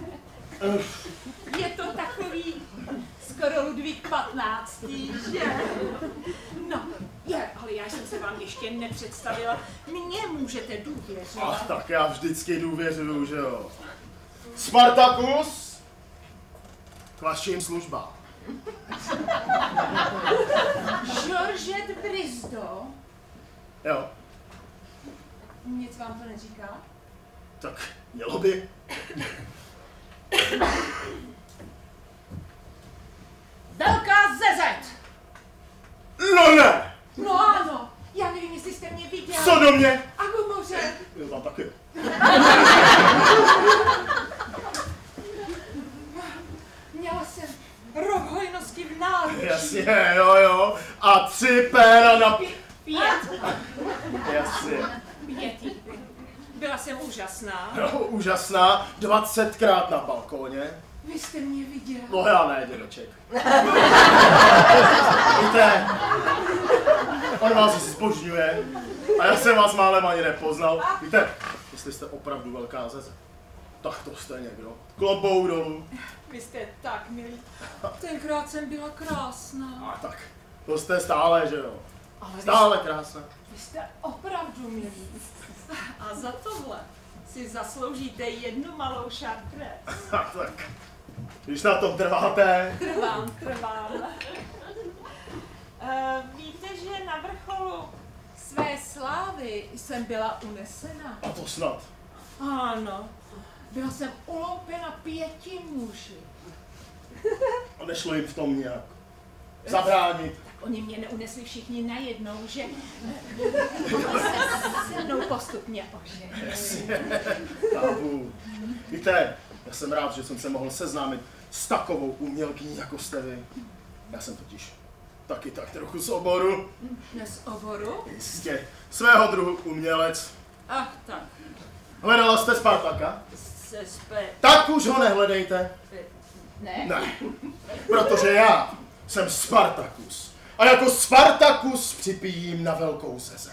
D: je to takový skoro Ludvík 15. že? No, ale já jsem se vám ještě nepředstavila. Mně můžete důvěřovat.
E: Ach, tak já vždycky důvěřuju, že jo. Spartacus k vašim službám.
D: Georgette Brisdo.
E: Jo,
D: Nic vám to neříká?
E: tak mělo by.
D: Velká ZZ!
E: No ne!
D: No ano, já nevím, jestli jste mě viděl.
E: Co do mě?
D: A Gomoře.
E: Jo, tam taky.
D: Měla jsem rok hojnosti v náručí.
E: Jasně, jo. A 3 péra na...
D: 5.
E: Jasně.
D: 5. Byla jsem úžasná.
E: Jo, úžasná, 20krát na balkóně.
D: Vy jste mě viděl.
E: No já ne, dědoček. Víte, on vás zbožňuje a já jsem vás málem ani nepoznal. Víte, jestli jste opravdu velká zeze, tak to jste někdo. Klobouk dolů.
D: Vy jste tak milí. Tenkrát jsem byla krásná.
E: A tak, to jste stále, že jo.
D: Ale
E: Stále krásná.
D: vy jste opravdu milí. A za tohle si zasloužíte jednu malou šartres.
E: Tak, když na tom trváte.
D: Trvám. Víte, že na vrcholu své slávy jsem byla unesena?
E: A to snad.
D: Ano, byla jsem uloupena 5 muži.
E: A nešlo jim v tom nějak zabránit.
D: Oni mě neunesli všichni najednou, že se mnou postupně oženili.
E: Chápu. Víte, já jsem rád, že jsem se mohl seznámit s takovou umělkyní, jako jste vy. Já jsem totiž taky tak trochu z oboru.
D: Z oboru?
E: Jistě, svého druhu umělec.
D: Ach tak.
E: Hledala jste Spartaka? Tak už ho nehledejte.
D: Ne?
E: Ne, protože já jsem Spartacus. A jako Spartacus připijím na velkou zeze.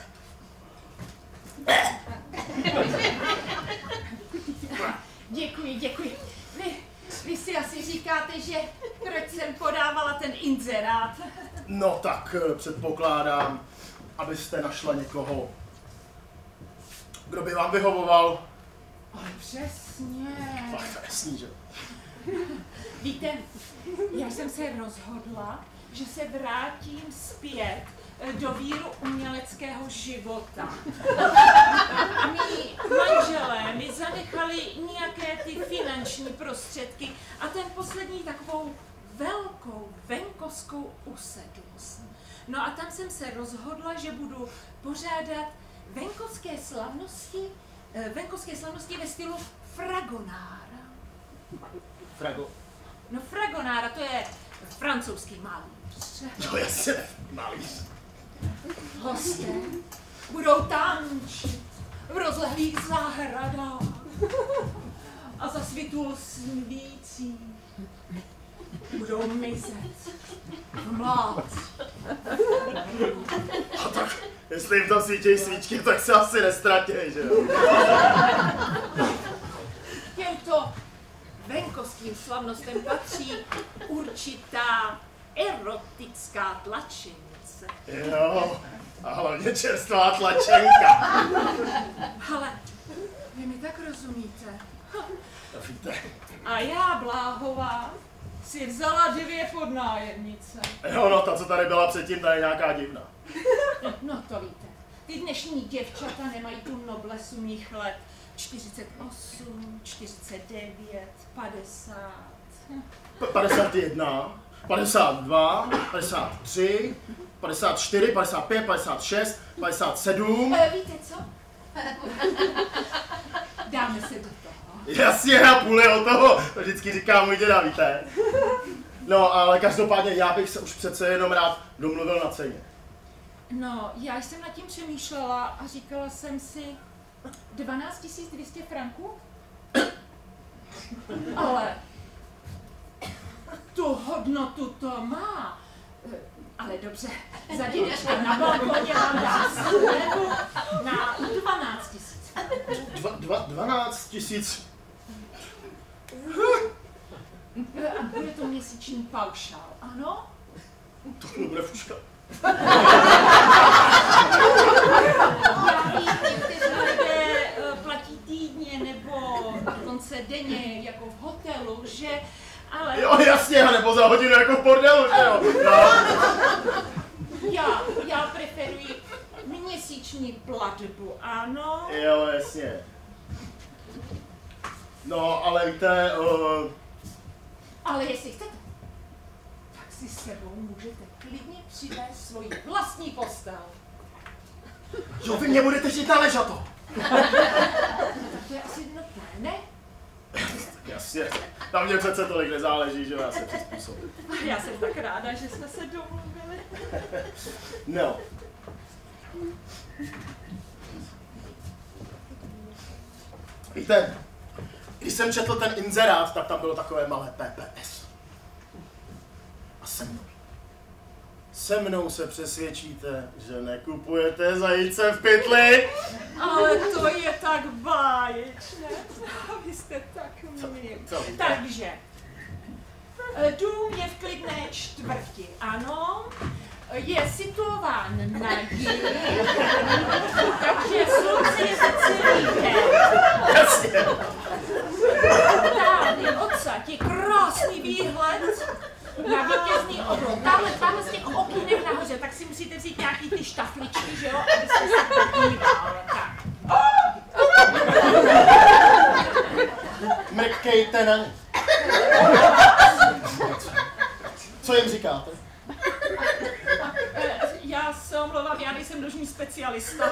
D: Děkuji. Vy si asi říkáte, že proč jsem podávala ten inzerát.
E: No tak předpokládám, abyste našla někoho, kdo by vám vyhovoval.
D: Ale přesně.
E: Fakt to je jasný, že?
D: Víte, já jsem se rozhodla, že se vrátím zpět do víru uměleckého života. Mí manželé mi zanechali nějaké ty finanční prostředky a ten poslední takovou velkou venkovskou usedlost. No a tam jsem se rozhodla, že budu pořádat venkovské slavnosti ve stylu Fragonára. No Fragonára, to je francouzský malíř.
E: No jasně, malíř.
D: Hosté budou tančit v rozlehlých zahradách a za svitu svící budou mizet v mládí.
E: A tak, jestli jim tam svítějí svíčky, tak se asi nestratěj, že jo?
D: Těmto venkovským venkovským slavnostem patří určitá erotická tlačenice.
E: Jo, a hlavně čerstvá tlačenka.
D: Ale vy mi tak rozumíte.
E: Víte,
D: A já, Bláhová, si vzala 2 podnájemnice.
E: jo, no ta, co tady byla předtím, ta je nějaká divná.
D: No to víte, ty dnešní děvčata nemají tu noblesu mých let. 48, 49, 50.
E: 51, 52, 53, 54, 55, 56, 57.
C: Víte co?
D: Dáme se do toho.
E: Jasně, a půl je od toho, to vždycky říká můj děda, víte. No, ale každopádně já bych se už přece jenom rád domluvil na ceně.
D: No, já jsem nad tím přemýšlela a říkala jsem si 12 200 franků? Ale tu hodnotu to má. Ale dobře, za dědečkem na balkoně vám dá slevu na 12 000.
E: 12 000.
D: A bude to měsíční paušál, ano?
E: To bude fuška.
D: Já vím, někteří lidé platí týdně nebo dokonce denně, jako v hotelu, že? Ale
E: Jo, jasně, nebo za hodinu jako v bordelu, že jo?
D: já preferuji měsíční platbu, ano?
E: Jo, jasně. No, ale víte,
D: Ale jestli chcete, tak si s sebou můžete klidně přivést svoji vlastní postel.
E: jo, vy mě budete žít na ležato.
D: To je asi jednotné, ne?
E: Jasně, na mě přece tolik nezáleží, že já se přizpůsobím.
D: Já jsem tak ráda, že jsme se domluvili.
E: No. Víte, když jsem četl ten inzerát, tak tam bylo takové malé PPS. A se mnou se přesvědčíte, že nekupujete zajíce v pytli.
D: Ale to je tak báječné. Vy jste tak milí.
E: Co?
D: Takže, dům je v klidné čtvrti, ano. Je situován na jih, takže slunce je za celý den.
E: Jasně.
D: Tady odsaď je krásný výhled na vítězný obrok. Tamhle z těch okýnek nahoře, tak si musíte vzít nějaký ty štafličky, že jo, abyste se podívali. Tak.
E: Mrkejte na ně. Co jim říkáte?
D: Já se omlouvám, já nejsem nožní specialista.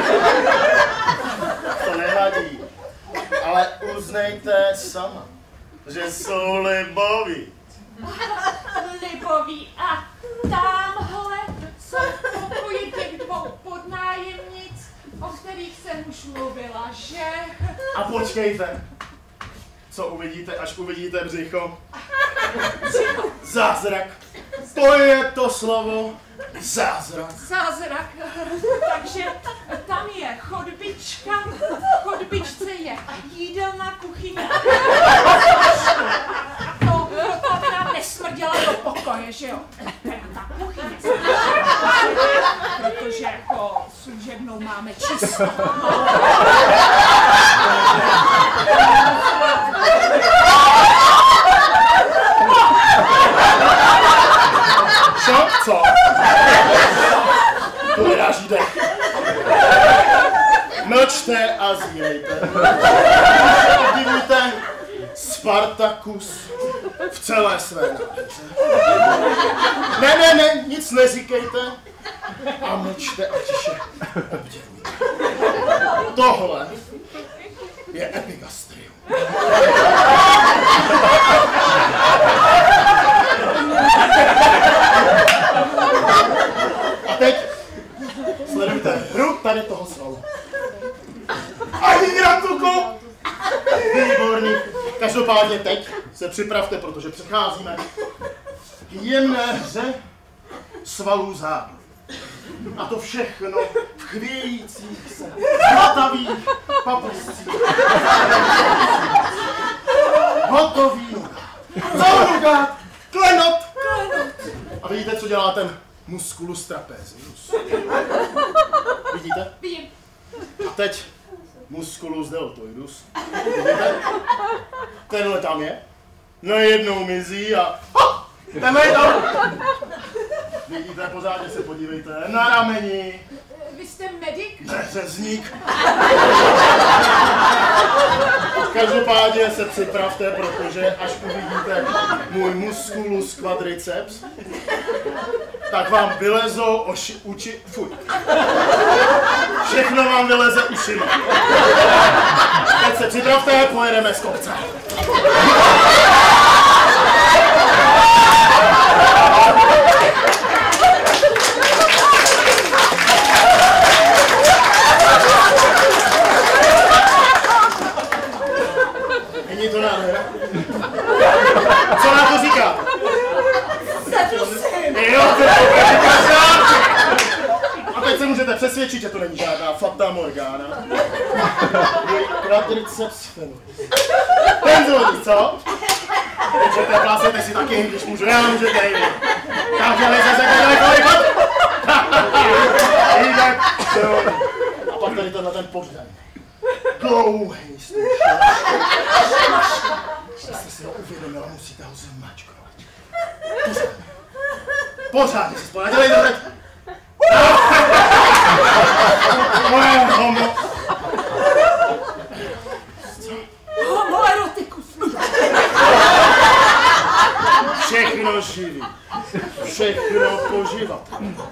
E: To nevadí. Ale uznejte sama, že jsou liboví.
D: Liboví a tamhle jsou pokoji těch 2 podnájemnic, o kterých jsem už mluvila, že?
E: A počkejte, co uvidíte, až uvidíte břicho? Zázrak. To je to slovo. Zázrak.
D: Zázrak. Takže tam je chodbička, v chodbičce je jídelná kuchyně. To by nám nesmrděla do pokoje, že jo? Teda ta kuchyně protože jako služebnou máme čistou.
E: Šok, co? To vyráží dech. Mlčte a zírejte. Obdivujte Spartacus v celé své nádheře. Ne, nic neříkejte. A mlčte a tiše obdivujte. Tohle je epigastrium. A teď sledujte hru tady toho svalu. Ani gratulku! Výborný. Každopádně teď se připravte, protože přecházíme k jemné hře svalů zádu. A to všechno v chvějících se zlatavých paprscích. Hotový Zaunugát! Klenot! A vidíte, co dělá ten musculus trapezius? Vidíte?
C: Vidím.
E: A teď musculus deltoidus. Vidíte? Tenhle tam je. Najednou mizí a... Tenhle je tam! Vidíte, pořádně se podívejte. Na rameni.
C: Vy jste medic?
E: Řezník. Každopádně se připravte, protože až uvidíte můj musculus quadriceps, tak vám vylezou uči... Fuj. Všechno vám vyleze ušima. Teď se připravte, pojedeme z kopce. Není to nádhera? Co na to říká? Jo, to říká. A teď se můžete přesvědčit, že to není žádná fata morgana. Můj quadriceps femoris. Penzolí, co? Můžete plásejte si taky, když můžu, já můžete i vy. Takže leze se kolik. Jinak, a pak tady tenhle ten pořad. Dlouhej slušný. Jste si ho uvědomila, musíte ho zmačknout. Pořádně si spolu nadělejte teď. Homo.
C: Homoerotikus.
E: Všechno živý. Všechno poživat.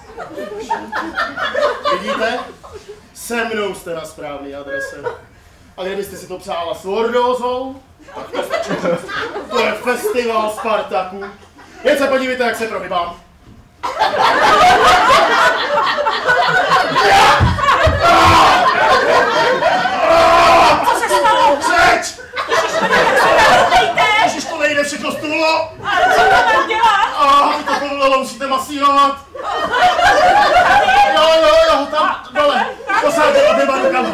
E: Vidíte? Se mnou jste na správné adrese. A kdybyste si to přála s lordózou, tak to stačí. To je festival Spartaku. Jen se podívejte, jak se prohybám.
C: Co se stalo?
E: Přeč! Ježiš, to nejde všechno stůlo!
C: Ale co to mám dělat?
E: Vy to povolilo, musíte masírovat. Jo, tam dole. Posáďte oběma rukama.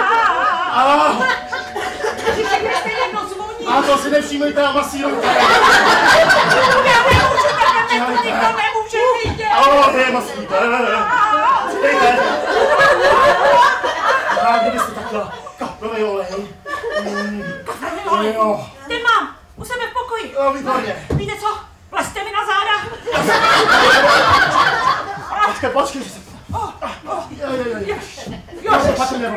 E: A to si nevšímejte a masírujte.
C: Nikdo nemůže vidět.
E: Vy masíríte. Dejte. A kdybyste takhle kaprovej olej. Jo.
C: Ten mám. U sebe v pokoji.
E: Jo, výborně.
C: Víte co? Vlezte mi na záda.
E: Počkej, že se... Jo, patrně.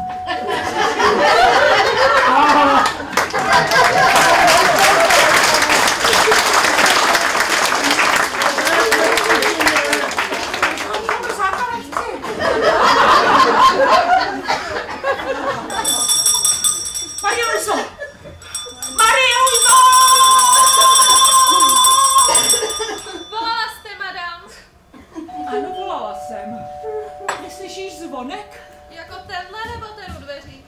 B: Volala jste, madam?
D: Ano, volala jsem. Neslyšíš zvonek?
B: Jako tenhle nebo ten u dveří?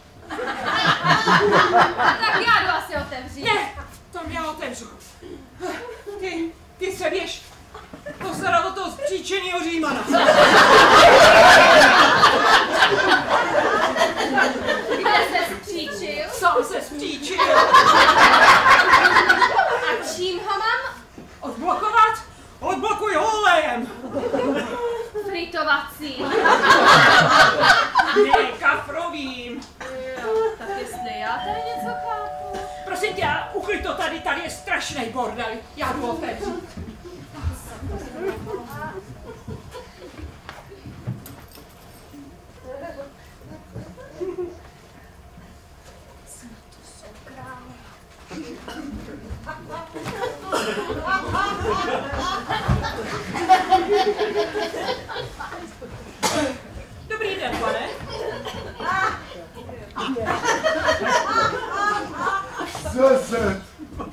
B: Tak já jdu asi otevřít.
D: Ne, tam já otevřu. Ty se běž. Postarat o toho zpříčenýho Římana.
B: Kde se zpříčil?
D: Sám se zpříčil.
B: A čím ho mám?
D: Odblokovat? Odblokuj ho olejem.
B: Fritovací.
D: Ne, kafrovým.
B: Jo, tak jestli já tady něco chápu.
D: Prosím tě, ukryj to tady je strašný bordel. Já jdu otevřít. Dobrý den, pane.
F: Zezet.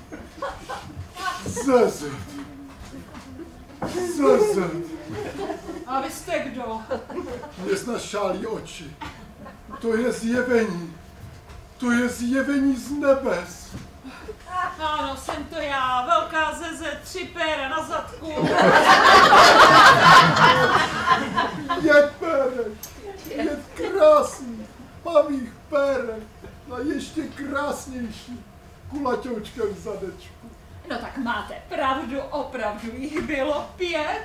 D: A vy jste kdo?
F: Mě znašálí oči. To je zjevení. To je zjevení z nebes.
D: Ano, jsem to já, velká zeze, 3 péra na zadku.
F: Je pérek. Je krásný. Pavých pérek. A ještě krásnější. Kulaťoučkem v zadečku.
D: No tak máte pravdu, opravdu jich bylo 5.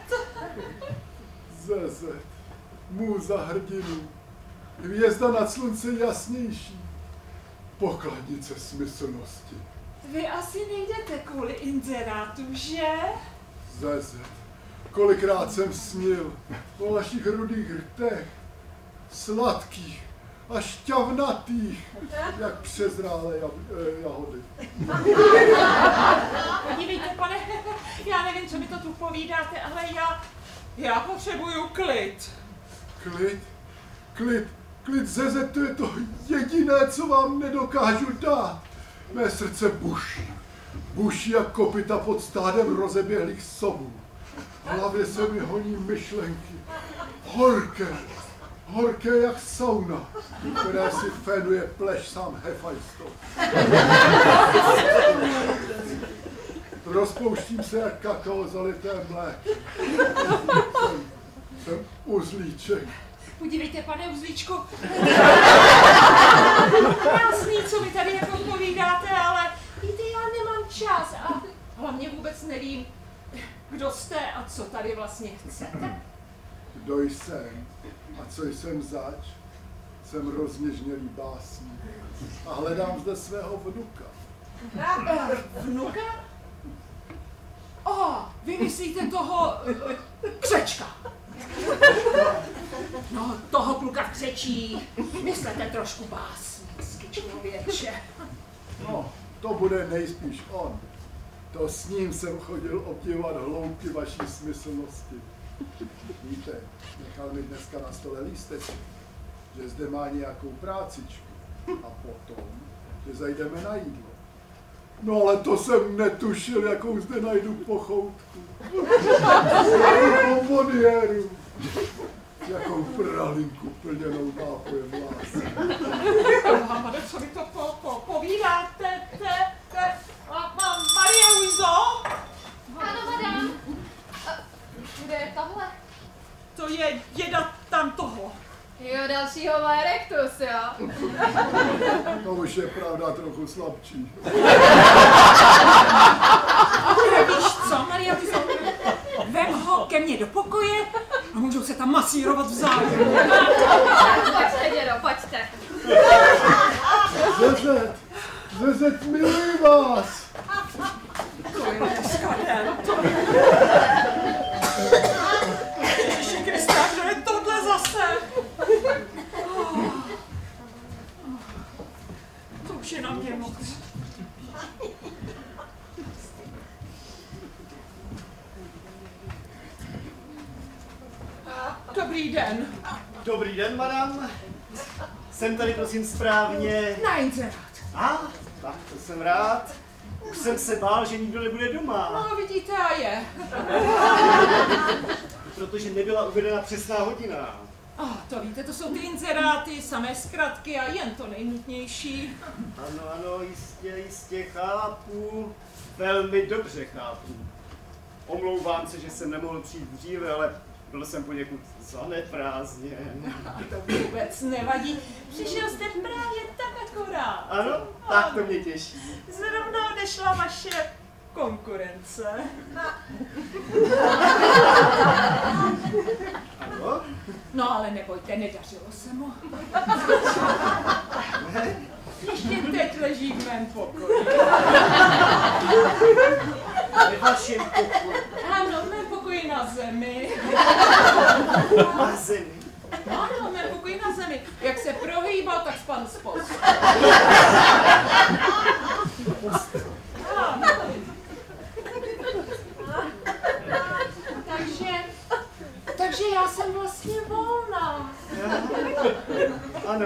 F: Zeze, můza hrdinu, hvězda nad slunce jasnější, pokladnice smyslnosti.
D: Vy asi nejdete kvůli inzerátu, že?
F: Zeze, kolikrát jsem snil o vašich rudých rtech, sladkých a šťavnatých, jak přezrálé jahody.
D: Podívejte, pane, já nevím, co mi to tu povídáte, ale já potřebuju klid.
F: Klid, Zeze, to je to jediné, co vám nedokážu dát. Mé srdce buší jak kopyta pod stádem rozeběhlých sobů. V hlavě se mi honí myšlenky, horké jak sauna, které si fénuje pleš sám Hefajsto. Rozpouštím se jak kakao zalité mlékem. Jsem uzlíček.
D: Podívejte, pane Uzlíčku, krásný, co mi tady jako povídáte, ale víte, já nemám čas a hlavně vůbec nevím, kdo jste a co tady vlastně chcete.
F: Kdo jsem a co jsem zač? Jsem rozněžnělý básník a hledám zde svého vnuka.
D: Vnuka? Vy myslíte toho Křečka. No, toho kluka v křečí. Myslete trošku básnicky, člověče.
F: No, to bude nejspíš on. To s ním jsem chodil obdivovat hloubky vaší smyslnosti. Víte, nechal mi dneska na stole lísteček, že zde má nějakou prácičku a potom, že zajdeme na jídlo. No ale to jsem netušil, jakou zde najdu pochoutku. Jakou boniéru. Jakou pralinku plněnou nápojem lásky.
D: Pane, co vy to povídáte? Marie Luizo?
B: Ano, madam. Kde je tohle?
D: To je děda tam toho.
B: Jo, dalšího má erectus, jo?
F: To už je pravda trochu slabčí.
D: Víš co, Maria Luizo? Vem ho ke mně do pokoje a můžou se tam masírovat vzájem.
B: Pojďte, dědo, pojďte.
F: Zezet, miluji vás.
D: To je dneska den. Ježiši Krista, kdo je tohle zase? To už je na mě moc. Dobrý den.
G: Dobrý den, madam. Jsem tady, prosím, správně.
D: Na inzerát.
G: Tak to jsem rád. Už jsem se bál, že nikdo nebude doma.
D: No, vidíte, a je.
G: Protože nebyla uvedena přesná hodina.
D: To víte, to jsou ty inzeráty, samé zkratky a jen to nejnutnější.
G: Ano, jistě, chápu. Velmi dobře chápu. Omlouvám se, že jsem nemohl přijít dříve, ale byl jsem poněkud zaneprázdněn.
D: To vůbec nevadí. Přišel jste právě tak akorát.
G: Ano, tak to mě těší.
D: Zrovna odešla vaše konkurence.
G: Ano?
D: No ale nebojte, nedařilo se mu. Ještě teď leží v mém pokoji.
G: Ve vašem pokoji.
D: Ano, v mém pokoji na zemi.
G: Na zemi?
D: Ano, v mém pokoji na zemi. Jak se prohýbal, tak spadl z postele. Takže já jsem vlastně volná.
G: Ano.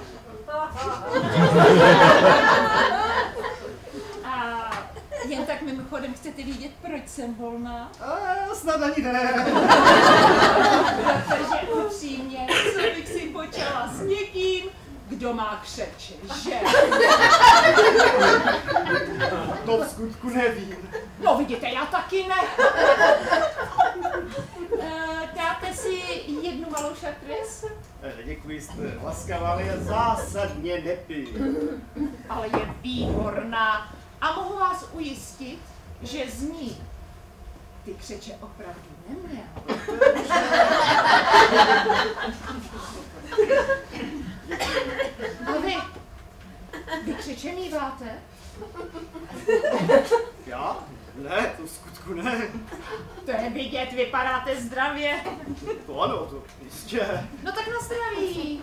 D: A jen tak mimochodem chcete vědět, proč jsem volná?
G: Snad ani ne.
D: Protože upřímně, co bych si počala s někým, kdo má křeče, že?
G: To v skutku nevím.
D: No vidíte, já taky ne. Dáte si jednu malou šatris?
G: Děkuji, jste laskavá, ale já zásadně nepiju.
D: Ale je výborná. A mohu vás ujistit, že z ní ty křeče opravdu neměl. A vy křeče míváte?
G: Já? Ne, to v skutku ne.
D: To je vidět, vypadáte zdravě.
G: To ano, to jistě.
D: No tak na zdraví.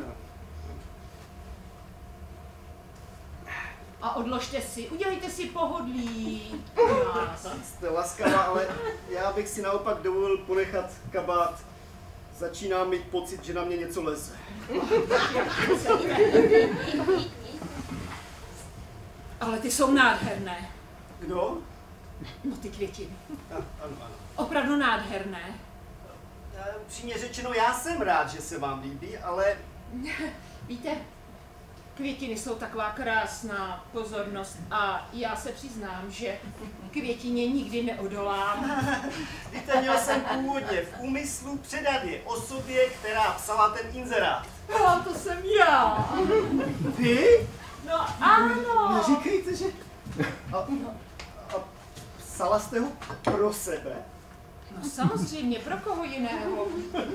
D: A odložte si, udělejte si pohodlí.
G: Jste laskavá, ale já bych si naopak dovolil ponechat kabát. Začínám mít pocit, že na mě něco leze.
D: Ale ty jsou nádherné.
G: Kdo?
D: No ty květiny.
G: Ano.
D: Opravdu nádherné.
G: Upřímně řečeno, já jsem rád, že se vám líbí, ale...
D: Víte, květiny jsou taková krásná pozornost a já se přiznám, že květině nikdy neodolám.
G: Víte, měl jsem původně v úmyslu předat je osobě, která psala ten inzerát.
D: A to jsem já.
G: Vy?
D: No ano.
G: Neříkejte, že... A psala jste ho pro sebe?
D: No samozřejmě, pro koho jiného?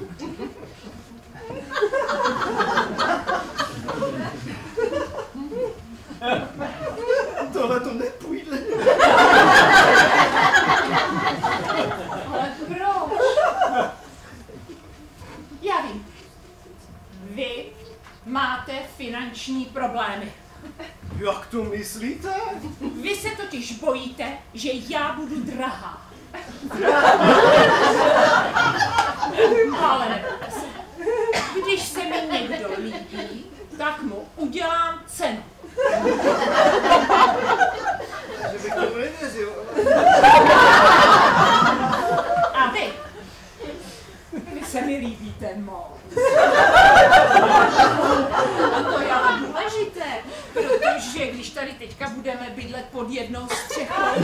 G: Tohle to nepůjde.
D: Ale proč? Já vím. Vy máte finanční problémy.
G: Jak to myslíte?
D: Vy se totiž bojíte, že já budu drahá. Ale nebojte se. Když se mi někdo líbí, tak mu udělám cenu.
G: Že bych tomu nevěřil.
D: A vy se mi líbíte moc. A to je ale důležité, protože když tady teďka budeme bydlet pod jednou střechou,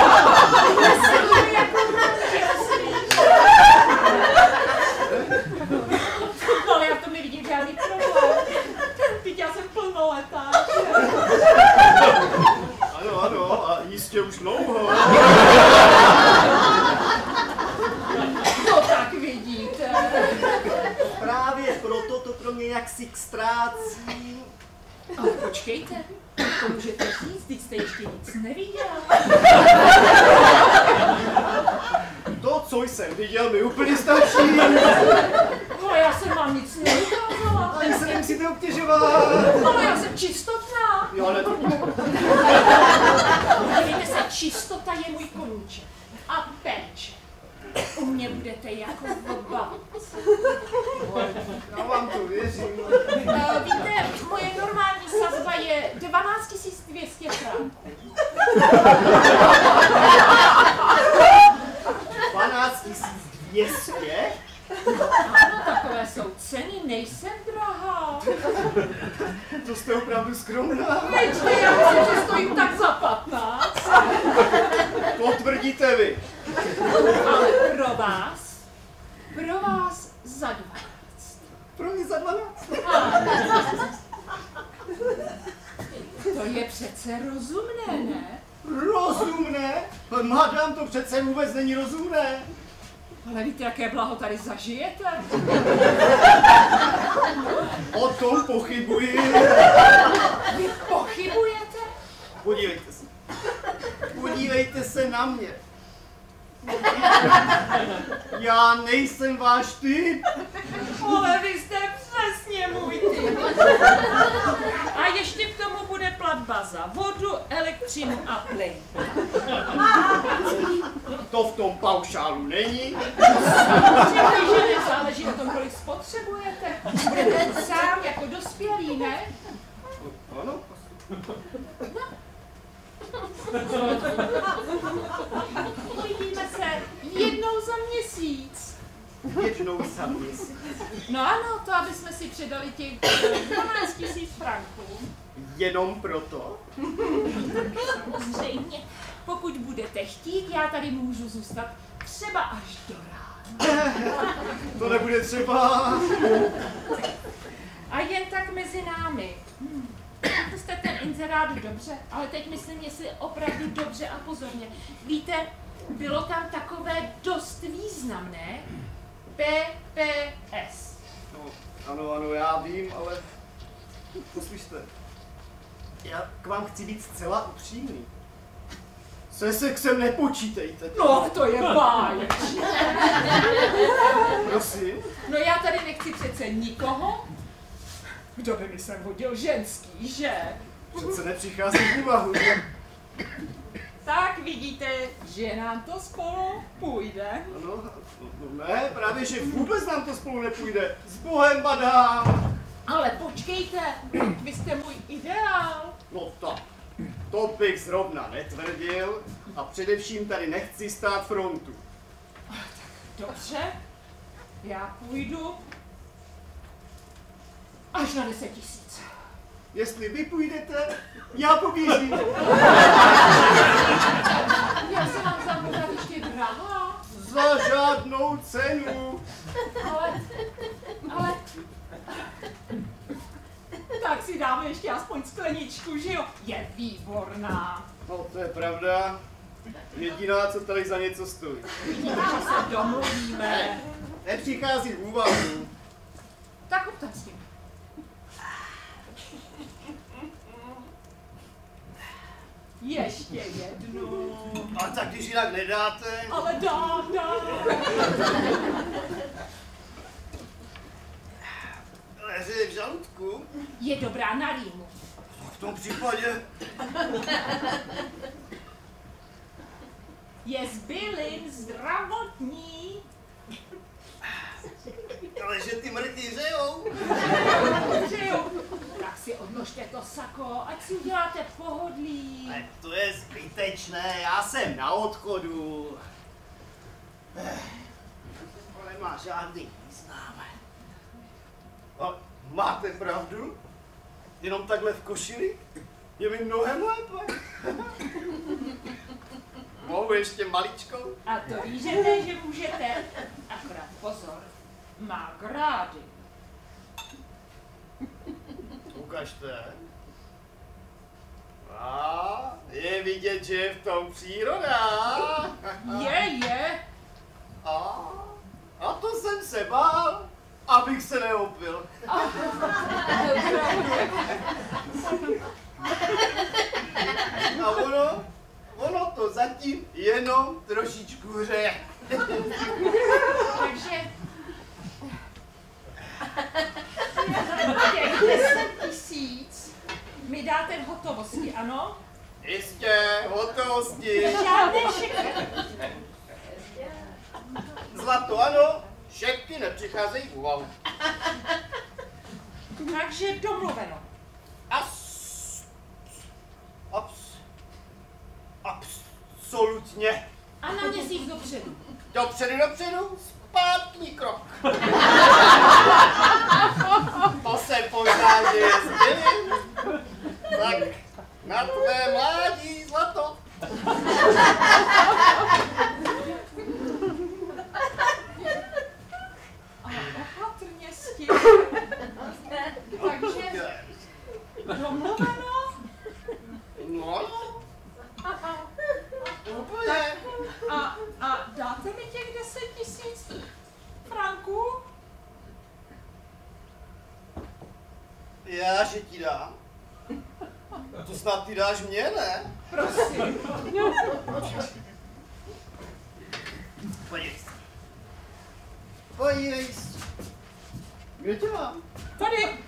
D: ale já v tom nevidím žádný problém. Teď já jsem plnoletá.
G: Ano, a jistě už dlouho.
D: To tak vidíte.
G: Právě proto to pro mě jaksi ztrácí.
D: Ale počkejte, to můžete říct, teď jste ještě nic neviděl.
G: To, co jsem viděl, mi úplně stačí.
D: Ale já jsem vám nic neukázala.
G: Ani se nemusíte obtěžovat.
D: Ale já jsem čistotná.
G: Jo, ale to...
D: Dívejte se, čistota je můj koníček. A péče. U mě budete jako oba.
G: Já vám to věřím.
D: Víte, moje normální sazba je 12 200 franků.
G: 12 200?
D: Ano, takové jsou ceny, nejsem drahá.
G: To jste opravdu skromná.
D: Nečte, já myslím, že stojím tak za 15.
G: Potvrdíte vy.
D: Ale pro vás za 12.
G: Pro mě za 12.
D: To je přece rozumné, ne?
G: Rozumné? Madam, to přece vůbec není rozumné.
D: Ale víte, jaké blaho tady zažijete?
G: O tom pochybuji.
D: Vy pochybujete?
G: Podívejte se. Podívejte se na mě. Já nejsem váš typ.
D: Ale vy jste přesně můj typ. A ještě k tomu bude platba za vodu, elektřinu a plyn.
G: To v tom paušálu není.
D: Že nezáleží na tom, kolik spotřebujete. Budete sám jako dospělý, ne?
G: Ano.
D: Uvidíme se jednou za měsíc.
G: Jednou za měsíc.
D: No ano, to aby jsme si předali těch 12 000 franků.
G: Jenom proto?
D: Samozřejmě, pokud budete chtít, já tady můžu zůstat třeba až do rána.
G: To nebude třeba.
D: A jen tak mezi námi. To jste ten inzerát dobře, ale teď myslím, jestli opravdu dobře a pozorně. Víte, bylo tam takové dost významné PPS.
G: No, ano, já vím, ale poslyšte, já k vám chci být zcela upřímný. Se sexem nepočítejte.
D: No, to je báječné.
G: Prosím?
D: No já tady nechci přece nikoho, kdo by mi sem vodil ženský, že?
G: Přece nepřichází v úvahu, že?
D: Tak vidíte, že nám to spolu půjde.
G: No, ne, právě, že vůbec nám to spolu nepůjde. S Bohem, madám!
D: Ale počkejte, vy jste můj ideál.
G: No to bych zrovna netvrdil a především tady nechci stát frontu.
D: Dobře, já půjdu až na 10 000.
G: Jestli vy půjdete, já poběžím.
D: Já se vám za pořád ještě drahá.
G: Za žádnou cenu.
D: Ale... Tak si dáme ještě aspoň skleničku, že jo? Je výborná.
G: No to je pravda. Jediná, co tady za něco stojí.
D: Vidíte, že se domluvíme.
G: Nepřichází v úvahu.
D: Tak obtaň s tím. Ještě jednu.
G: A tak když jinak nedáte...
D: Ale dám.
G: Leže v žaludku.
D: Je dobrá na rýmu.
G: V tom případě...
D: Je z bylin zdravotní.
G: Ale že ty mrtví žijou.
D: Že jo? Tak si odnožte to sako, ať si uděláte pohodlí.
G: To je zbytečné, já jsem na odchodu. To nemá žádný význam. A máte pravdu? Jenom takhle v košili? Je mi mnohem lépe. Mohu ještě maličkou?
D: A to víte, že můžete. Akorát pozor, má grády.
G: Ukažte. A je vidět, že je v tom příroda.
D: Je.
G: A to jsem se bál, abych se neopil. A ono to zatím jenom trošičku hřeje.
D: Takže těch 10 000 mi dáte v hotovosti, ano?
G: Jistě, hotovosti.
D: Žádné šeky.
G: Zlato ano, šeky nepřicházejí v úvahu.
D: Takže domluveno.
G: Absolutně.
D: A na měsíc dopředu.
G: Dopředu, zpátný krok. To se pozdá, že je zbylin. Tak, na tvé mládí, zlato.
D: A opatrně s tím. Takže domluveno.
G: No. Úplně.
D: A dáte mi těch 10 000 franků?
G: Já, že ti dám. To snad ty dáš mě, ne?
D: Prosím.
G: Podívej se. Kde tě mám?
D: Tady.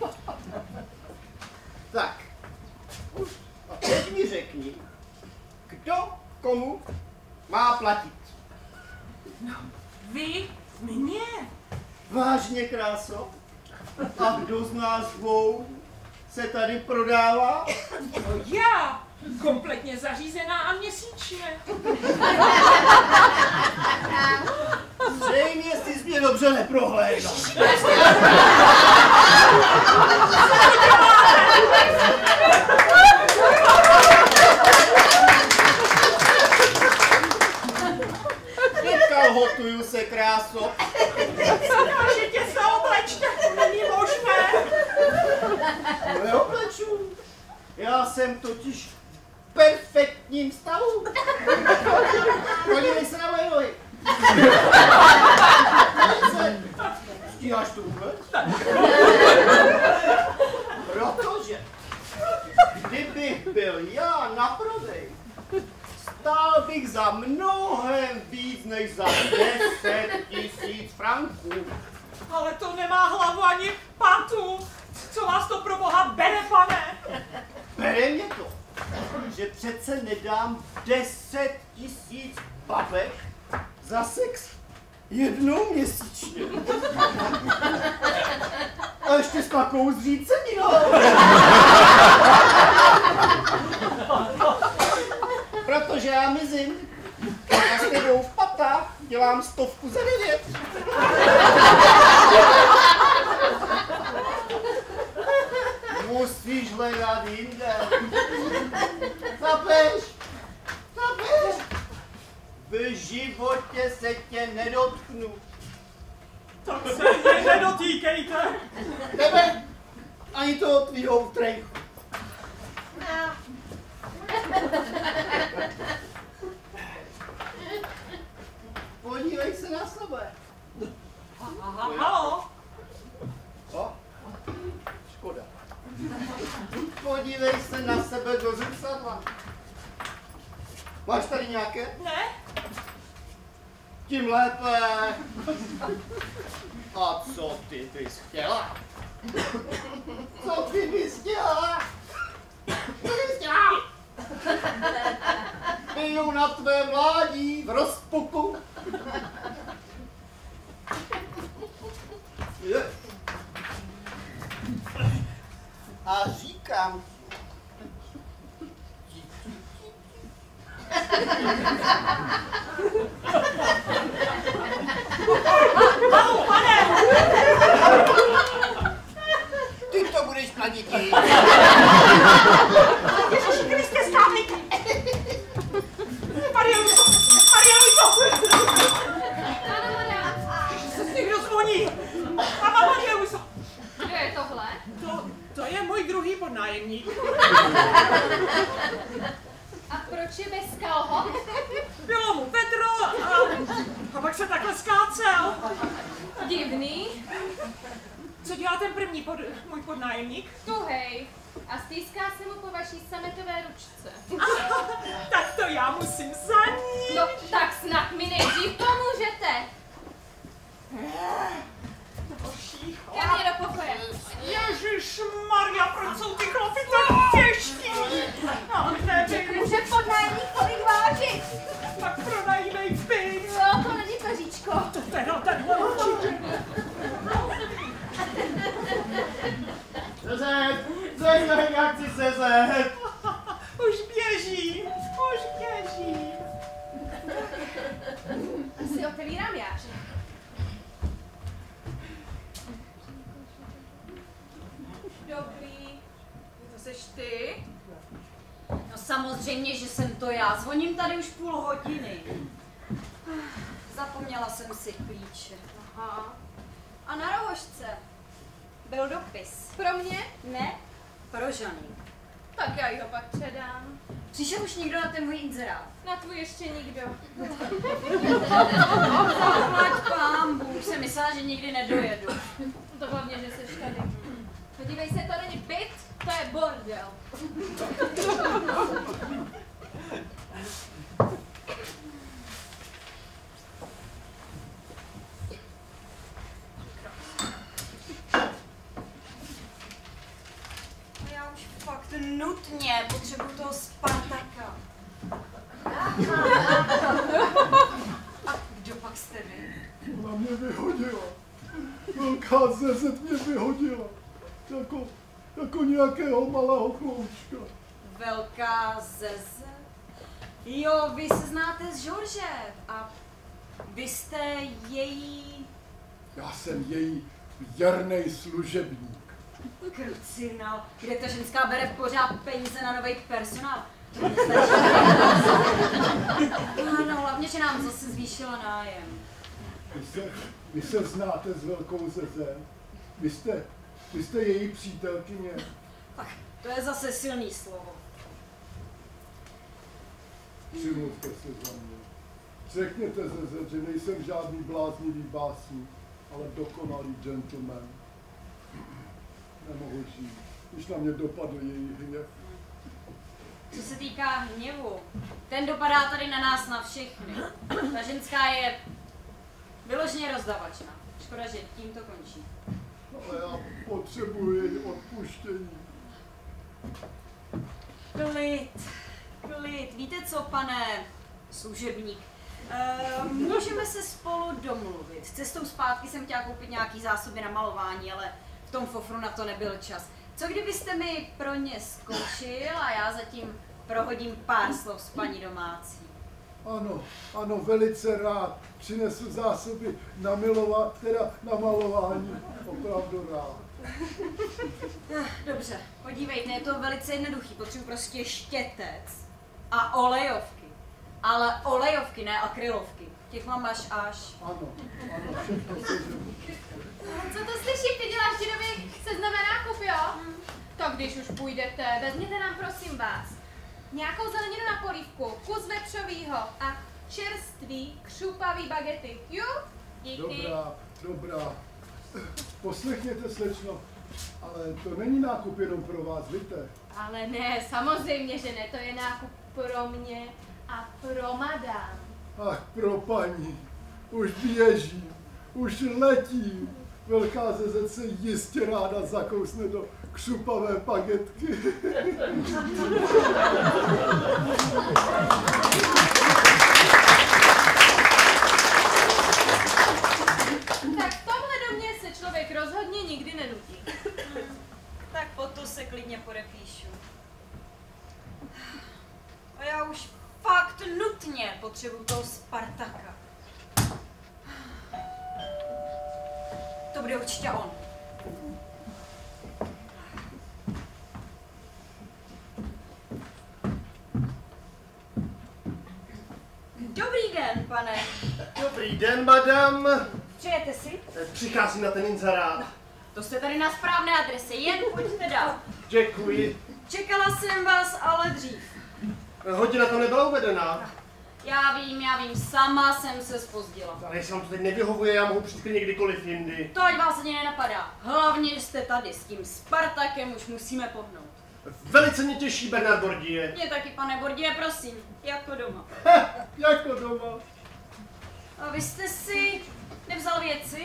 G: Tak. A teď mi řekni, kdo komu má platit.
D: No, vy mě.
G: Vážně, kráso? A kdo z nás dvou se tady prodává?
D: No já. Kompletně zařízená a měsíčně.
G: Zřejmě jsi mě dobře neprohlédl. Nekalhotuju se, kráso.
D: Dokážete se oblečte, to není možné.
G: Neobleču. Já jsem totiž v perfektním stavu. Podívej se na moje nohy. Stíháš to vůbec? Protože kdybych byl já na prodej, stál bych za mnohem víc než za 10 000 franků.
D: Ale to nemá hlavu ani patu. Co vás to pro boha bere, pane?
G: Bere mě to, že přece nedám 10 000 babek za sex jednou měsíčně. A ještě s takovou zříceninou. Protože já mizím a s tebou v patách dělám 100 za 9. Musíš hledat jinde. Chápeš? Chápeš? V životě se tě nedotknu.
D: Tak se mě nedotýkejte.
G: Tebe ani toho tvýho utrejchu. Podívej se na sebe.
D: Halo?
G: O? Škoda. Podívej se na sebe do zrcadla. Máš tady nějaké?
D: Ne?
G: Tím lépe. A co ty bys chtěla? Co ty bys chtěla? Co bys chtěla? Piju na tvé mládí v rozpuku. A říkám ti. Ty to budeš na děti.
D: Ježiši Kriste, stávej! Marianuso! Se někdo zvoní! Mama Marianuso!
B: Kdo je tohle?
D: To je můj druhý podnájemník.
B: A proč je bez kalhot?
D: Bylo mu vedro a pak se takhle skácel.
B: Divný.
D: Co dělá ten první můj podnájemník?
B: Tuhej. A stýská se mu po vaší sametové ručce.
D: Tak to já musím za ní.
B: No, tak snad mi nejdřív pomůžete. Kam je do pokoje?
D: Ježišmarja, proč jsou ty chlapy tak těžký? No, nevím.
C: Může podnájemník kolik vážit?
D: Tak prodajnej pin.
C: No, to není peříčko.
D: To teda tenhle určitě.
G: Sezet! Sezet, já chci sezet!
D: Už běží.
C: Asi otevírám já, že?
B: Dobrý. To seš ty?
A: No samozřejmě, že jsem to já. Zvoním tady už půl hodiny. Zapomněla jsem si klíče.
B: Aha.
A: A na rohožce byl dopis.
B: Pro mě?
A: Ne, pro Žany.
B: Tak já jí ho pak předám.
A: Přišel už někdo na ten můj inzerát.
B: Na tvůj ještě nikdo.
A: Zaplať pánbu, už jsem myslela, že nikdy nedojedu.
B: To hlavně, že seš tady. Podívej se, to není byt, to je bordel.
A: A já už fakt nutně potřebuju toho Spartaka. A kdo pak jste vy?
F: Ona mě vyhodila. Velká zezet mě vyhodila. Jako nějakého malého kloučka.
A: Velká Zeze? Jo, vy se znáte s Georgem a vy jste její...
F: Já jsem její věrnej služebník.
A: Krucinál, kde ta ženská bere pořád peníze na nový personál. No, hlavně, že nám zase zvýšila nájem.
F: Vy se znáte s velkou Zeze? Vy jste její přítelkyně?
A: To je zase silný slovo.
F: Přimluvte se za mě. Řekněte ze zed, že nejsem žádný bláznivý básník, ale dokonalý gentleman. Nemohu žít, když na mě dopadl její hněv.
A: Co se týká hněvu, ten dopadá tady na nás na všechny. Ta ženská je vyloženě rozdavačná. Škoda, že tím to končí.
F: Ale já potřebuji její odpuštění.
A: Klid. Víte co, pane služebník? Můžeme se spolu domluvit. Cestou zpátky jsem chtěla koupit nějaký zásoby na malování, ale v tom fofru na to nebyl čas. Co kdybyste mi pro ně skočil a já zatím prohodím pár slov s paní domácí?
F: Ano, velice rád. Přinesu zásoby na malování. Opravdu rád.
A: Dobře, podívejte, je to velice jednoduchý. Potřebuji prostě štětec a olejovky. Ale olejovky, ne akrylovky. Těch mám až.
F: Ano, všechno seženu.
B: Co to slyším, ty děláš dědově seznam na nákup, jo? Tak když už půjdete, vezměte nám prosím vás nějakou zeleninu na polívku, kus vepřovýho a čerstvý křupavý bagety. Jo? Díky.
F: Dobrá. Poslechněte, slečno, ale to není nákup jenom pro vás, víte?
B: Ale ne, samozřejmě, že ne, to je nákup pro mě a pro madám.
F: Ach, pro paní, už běžím, už letím. Velká zezet se jistě ráda zakousne do křupavé bagetky.
B: Tak v tomhle domě se člověk rozhodně nikdy nenutí.
A: Tak pod to se klidně podepíšu. A já už fakt nutně potřebuju toho Spartaka. To bude určitě on. Dobrý den, pane.
E: Dobrý den, madam.
A: Přejete si?
E: Přicházím na ten inzerát.
A: To jste tady na správné adrese, jen pojďte dál.
E: Děkuji.
A: Čekala jsem vás ale dřív.
E: Hodina tam nebyla uvedená.
A: Já vím, sama jsem se zpozdila.
E: Ale jestli vám to teď nevyhovuje, já mohu přijít kdykoliv jindy.
A: To ať vás ani nenapadá. Hlavně, že jste tady s tím Spartakem, už musíme pohnout.
E: Velice mě těší Bernard Bordier.
A: Mě taky, pane Bordier, prosím, jako doma.
F: Jako doma.
A: A vy jste si nevzal věci?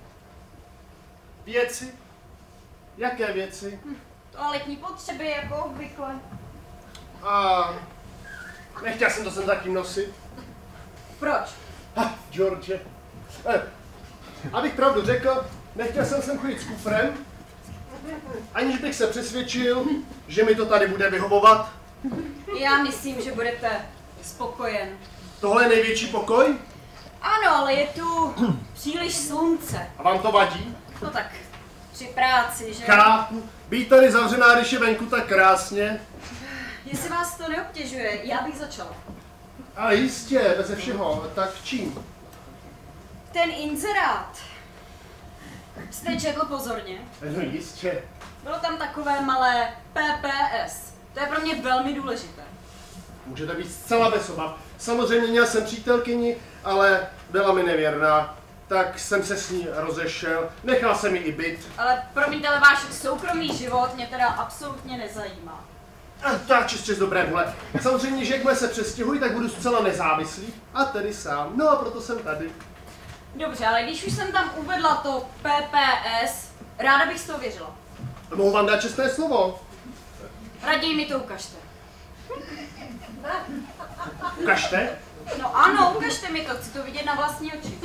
E: Věci? Jaké věci?
A: Toaletní potřeby, jako obvykle.
E: A nechtěl jsem to sem zatím nosit.
A: Proč?
E: George. Abych pravdu řekl, nechtěl jsem sem chodit s kufrem, aniž bych se přesvědčil, že mi to tady bude vyhovovat.
A: Já myslím, že budete spokojen.
E: Tohle je největší pokoj?
A: Ano, ale je tu příliš slunce.
E: A vám to vadí?
A: No tak, při práci, že?
E: Chápu. Být tady zavřená, když je venku tak krásně.
A: Jestli vás to neobtěžuje, já bych začala.
E: A jistě, beze všeho. Tak čím?
A: Ten inzerát jste četl pozorně?
E: No jistě.
A: Bylo tam takové malé PPS. To je pro mě velmi důležité.
E: Můžete být zcela bez obav. Samozřejmě měl jsem přítelkyni, ale byla mi nevěrná. Tak jsem se s ní rozešel. Nechal jsem jí i byt.
A: Ale promiňte, ale váš soukromý život mě teda absolutně nezajímá.
E: Tak čistě z dobré vůle. Samozřejmě, že jakmile se přestěhuji, tak budu zcela nezávislý. A tedy sám. No a proto jsem tady.
A: Dobře, ale když už jsem tam uvedla to PPS, ráda bych z toho věřila.
E: Mohu vám dát čestné slovo.
A: Raději mi to ukažte.
E: Ukažte.
A: No ano, ukažte mi to, chci to vidět na vlastní oči.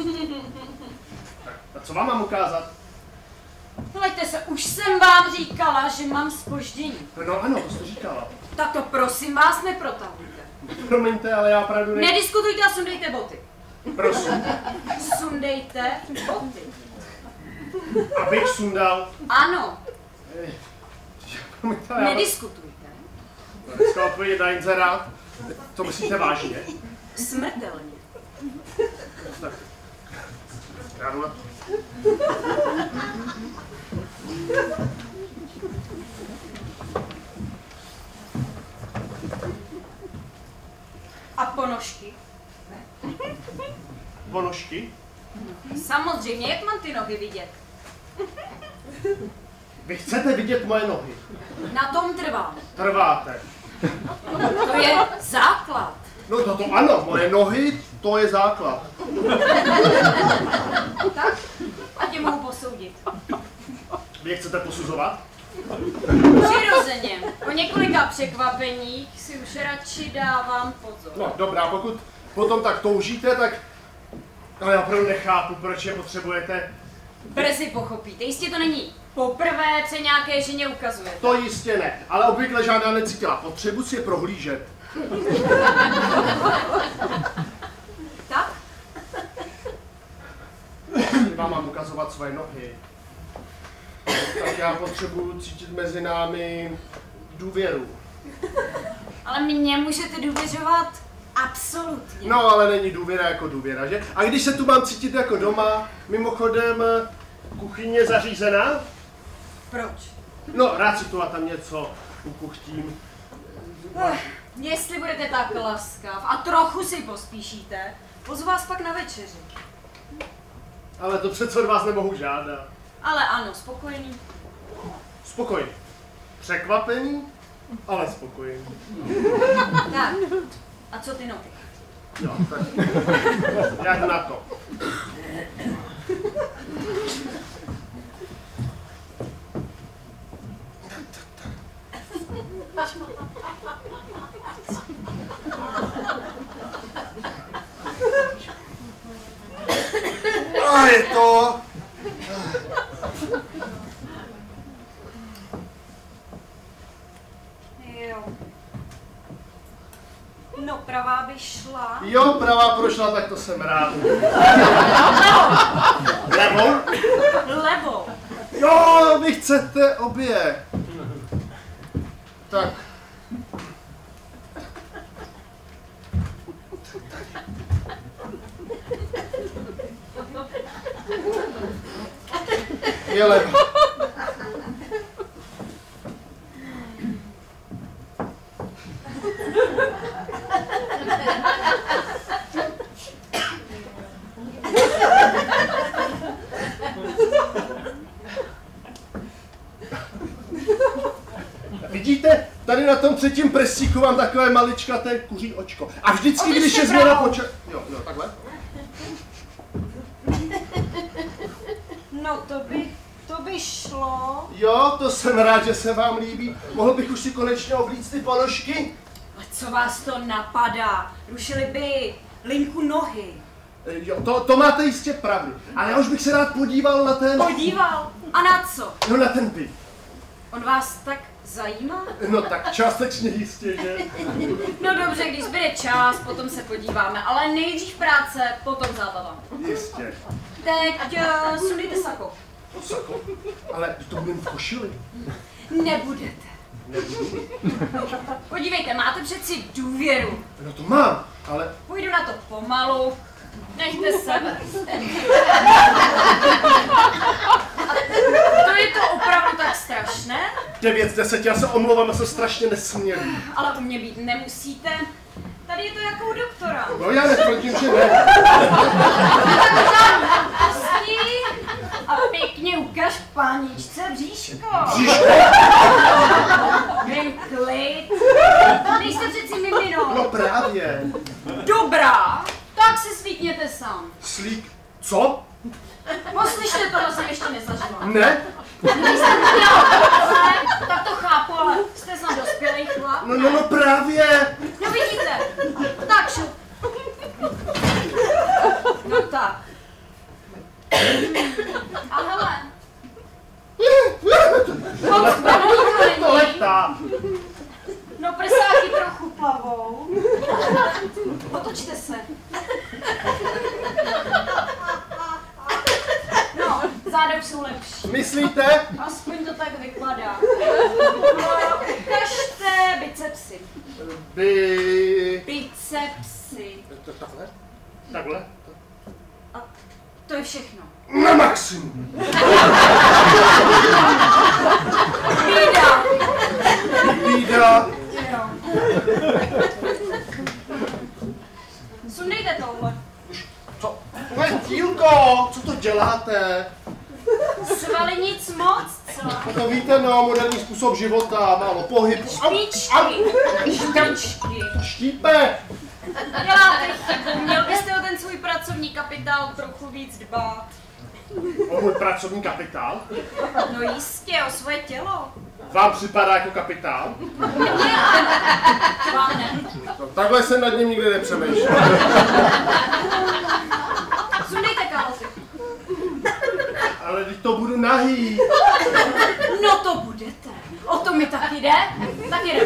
E: A co vám mám ukázat?
A: Helejte se, už jsem vám říkala, že mám zpoždění.
E: No ano, to jste říkala.
A: Tak to prosím vás neprotahujte.
E: Promiňte, ale já opravdu
A: Nediskutujte a sundejte boty.
E: Prosím.
A: Sundejte boty.
E: Abych sundal.
A: Ano,
E: Promiňte, ale já...
A: nediskutujte.
E: Dneska odpovědět na inzerát. To myslíte vážně?
A: Smrtelně.
E: Tak. Já jdu na to.
A: ponožky?
E: Ponožky?
A: Samozřejmě, jak mám ty nohy vidět?
E: Vy chcete vidět moje nohy?
A: Na tom trvám.
E: Trváte.
A: To je základ.
E: No to ano, moje nohy, to je základ.
A: Tak, a tě mohu posoudit.
E: Vy je chcete posuzovat?
A: Přirozeně. Po několika překvapeních si už radši dávám pozor.
E: No dobrá, pokud potom tak toužíte, tak... Ale já opravdu nechápu, proč je potřebujete.
A: Brzy pochopíte. Jistě to není poprvé, co nějaké ženě ukazuje.
E: To jistě ne, ale obvykle žádná necítila potřebu si je prohlížet.
A: Tak?
E: Vám mám ukazovat svoje nohy. Tak já potřebuji cítit mezi námi důvěru.
A: Ale mně můžete důvěřovat absolutně.
E: No, ale není důvěra jako důvěra, že? A když se tu mám cítit jako doma, mimochodem, kuchyně zařízená?
A: Proč?
E: No, rád si tu a tam něco ukuchtím.
A: Jestli budete tak laskav a trochu si pospíšíte, pozvu vás pak na večeři.
E: Ale to přece od vás nemohu žádat.
A: Ale ano, spokojený.
E: Spokojený. Překvapený, ale spokojený.
A: Tak, a co ty nohy?
E: Jo, tak. Já jdu na to. A je to...
A: Jo. No, pravá by šla.
E: Jo, pravá prošla, tak to jsem rád. Levou?
A: Levou.
E: Jo, vy chcete obě. Tak. Je levá. Vidíte, tady na tom třetím prsíku mám takové maličkaté kuří očko. A vždycky, když je změna poča... Jo, takhle.
A: No, to by šlo.
E: Jo, to jsem rád, že se vám líbí. Mohl bych už si konečně oblíct ty ponožky?
A: A co vás to napadá? Rušili by linku nohy.
E: Jo, to máte jistě pravdu. Ale já už bych se rád podíval na ten...
A: Podíval? A na co?
E: No na ten byt.
A: On vás tak zajímá?
E: No tak částečně jistě, že?
A: No dobře, když zbyde čas, potom se podíváme, ale nejdřív práce, potom zábava.
E: Jistě.
A: Teď sundejte sako.
E: Sako? Ale to budeme v košili.
A: Nebudete. Podívejte, máte přeci důvěru.
E: No to mám, ale...
A: Půjdu na to pomalu. Nechte se vést. To je to opravdu tak strašné?
E: 9 z 10, já se omlouvám, já jsem strašně nesmělý.
A: Ale u mě být nemusíte. Tady je to jako u doktora.
E: No já netvrdím, že ne.
A: Pusni a pěkně ukaž paničce bříško.
E: Bříško?
A: Jen klid. Nejste přeci mimino.
E: No právě.
A: Dobrá, tak si svítněte sám.
E: Slík. Co?
A: Poslyšte, tohle jsem ještě nezažila.
E: Ne?
A: Nejste to dělal, tak to chápu, ale jste snad dospělý chlap.
E: No právě.
A: No vidíte, tak šup. No tak. A hele. Moc to není.
E: To letá.
A: No prsáky trochu plavou. Otočte se. No, záda už jsou lepší.
E: Myslíte?
A: Aspoň to tak vypadá. No, ukažte bicepsy. Bicepsy.
E: Takhle? Takhle?
A: A to je všechno.
E: Na maximum.
A: Bída.
E: Bída.
A: Jo. tohle.
E: Co? Tílko, co to děláte?
A: Svali nic moc, co?
E: No to víte, no, moderní způsob života, málo pohybu.
A: Špičky.
E: Štípe!
A: Děláte chybu, měl byste o ten svůj pracovní kapitál trochu víc dbát.
E: O můj pracovní kapitál?
A: No jistě, o svoje tělo.
E: Vám připadá jako kapitál?
A: Vám ne.
E: No, takhle jsem nad ním nikdy nepřemýšlel.
A: Sundejte kalhoty.
E: Ale teď to budu nahý.
A: No to budete. O to mi taky jde. Tak jde.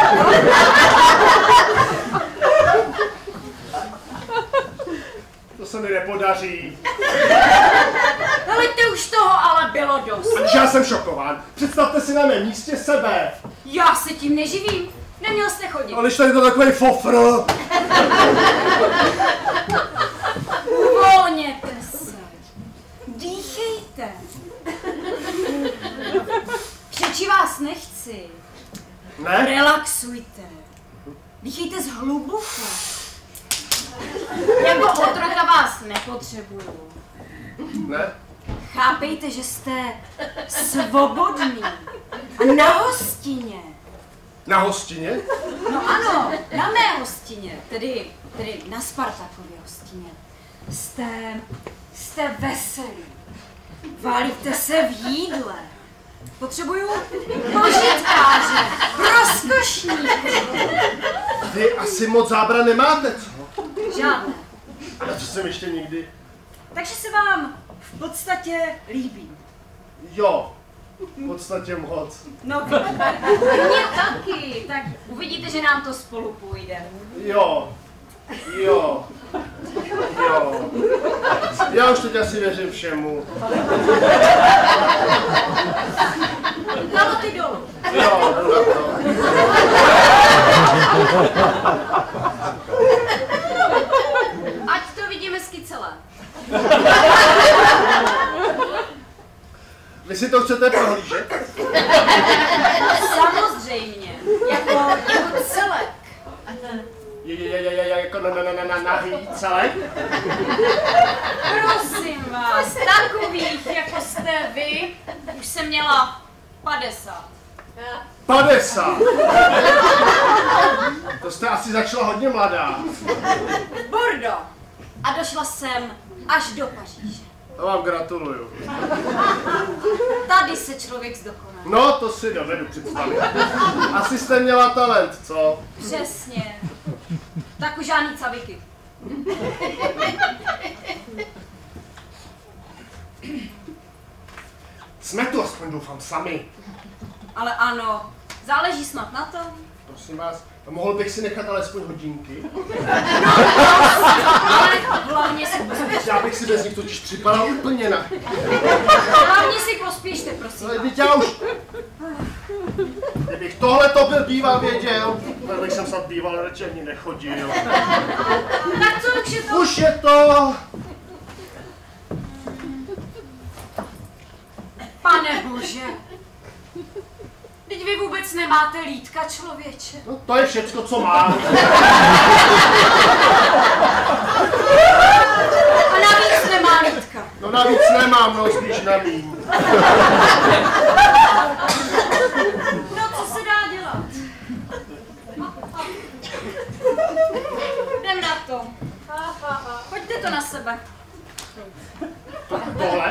E: To se mi nepodaří.
A: Helejte, už toho ale bylo dost.
E: A když já jsem šokován, představte si na mém místě sebe.
A: Já se tím neživím. Neměl jste chodit.
E: Ale když tady to takový fofr.
A: Uvolněte se. Dýchejte. Přeči vás nechci.
E: Ne?
A: Relaxujte. Dýchejte zhluboka. Jako otroka vás nepotřebuju.
E: Ne?
A: Chápejte, že jste svobodný. A na hostině.
E: Na hostině?
A: No ano, na mé hostině, tedy na Spartakově hostině. Jste veselí. Válíte se v jídle. Potřebuju požitkáře, rozkošníky.
E: Vy asi moc zábran nemáte, co?
A: Žádné.
E: Ale to jsem ještě nikdy...
A: Takže se vám v podstatě líbí.
E: Jo, v podstatě moc.
A: No, mě taky. Tak uvidíte, že nám to spolu půjde.
E: Jo. Já už teď asi věřím všemu.
A: Kalhoty dolů.
E: Jo, jdu na to.
A: Ať to vidíme celé.
E: Vy si to chcete prohlížet?
A: Samozřejmě. Jako celek.
E: Jako nahý celek?
A: Prosím vás, takových, jako jste vy, už jsem měla 50.
E: 50! To jste asi začala hodně mladá.
A: Bordo. A došla jsem až do Paříže.
E: To vám gratuluju.
A: Tady se člověk zdokonal.
E: No, to si dovedu představit. Asi jste měla talent, co?
A: Přesně. Tak už žádný caviky.
E: Jsme tu aspoň doufám sami.
A: Ale ano, záleží snad na tom.
E: Prosím vás, mohl bych si nechat alespoň hodinky?
A: Ale hlavně si pospěšte.
E: Já bych si bez nich totiž připadal úplně na...
A: Hlavně si pospěšte, prosím.
E: Ale teď já už... Kdybych tohle to byl býval věděl, tak bych jsem snad býval radši ani nechodil.
A: Tak co už je to?
E: Už je to...
A: Pane bože. Teď vy vůbec nemáte lítka, člověče.
E: No, to je všecko, co mám.
A: A navíc nemá lítka.
E: No navíc nemám, no spíš nemím.
A: No, co se dá dělat? Jdem na to. Pojďte to na sebe.
E: Tohle?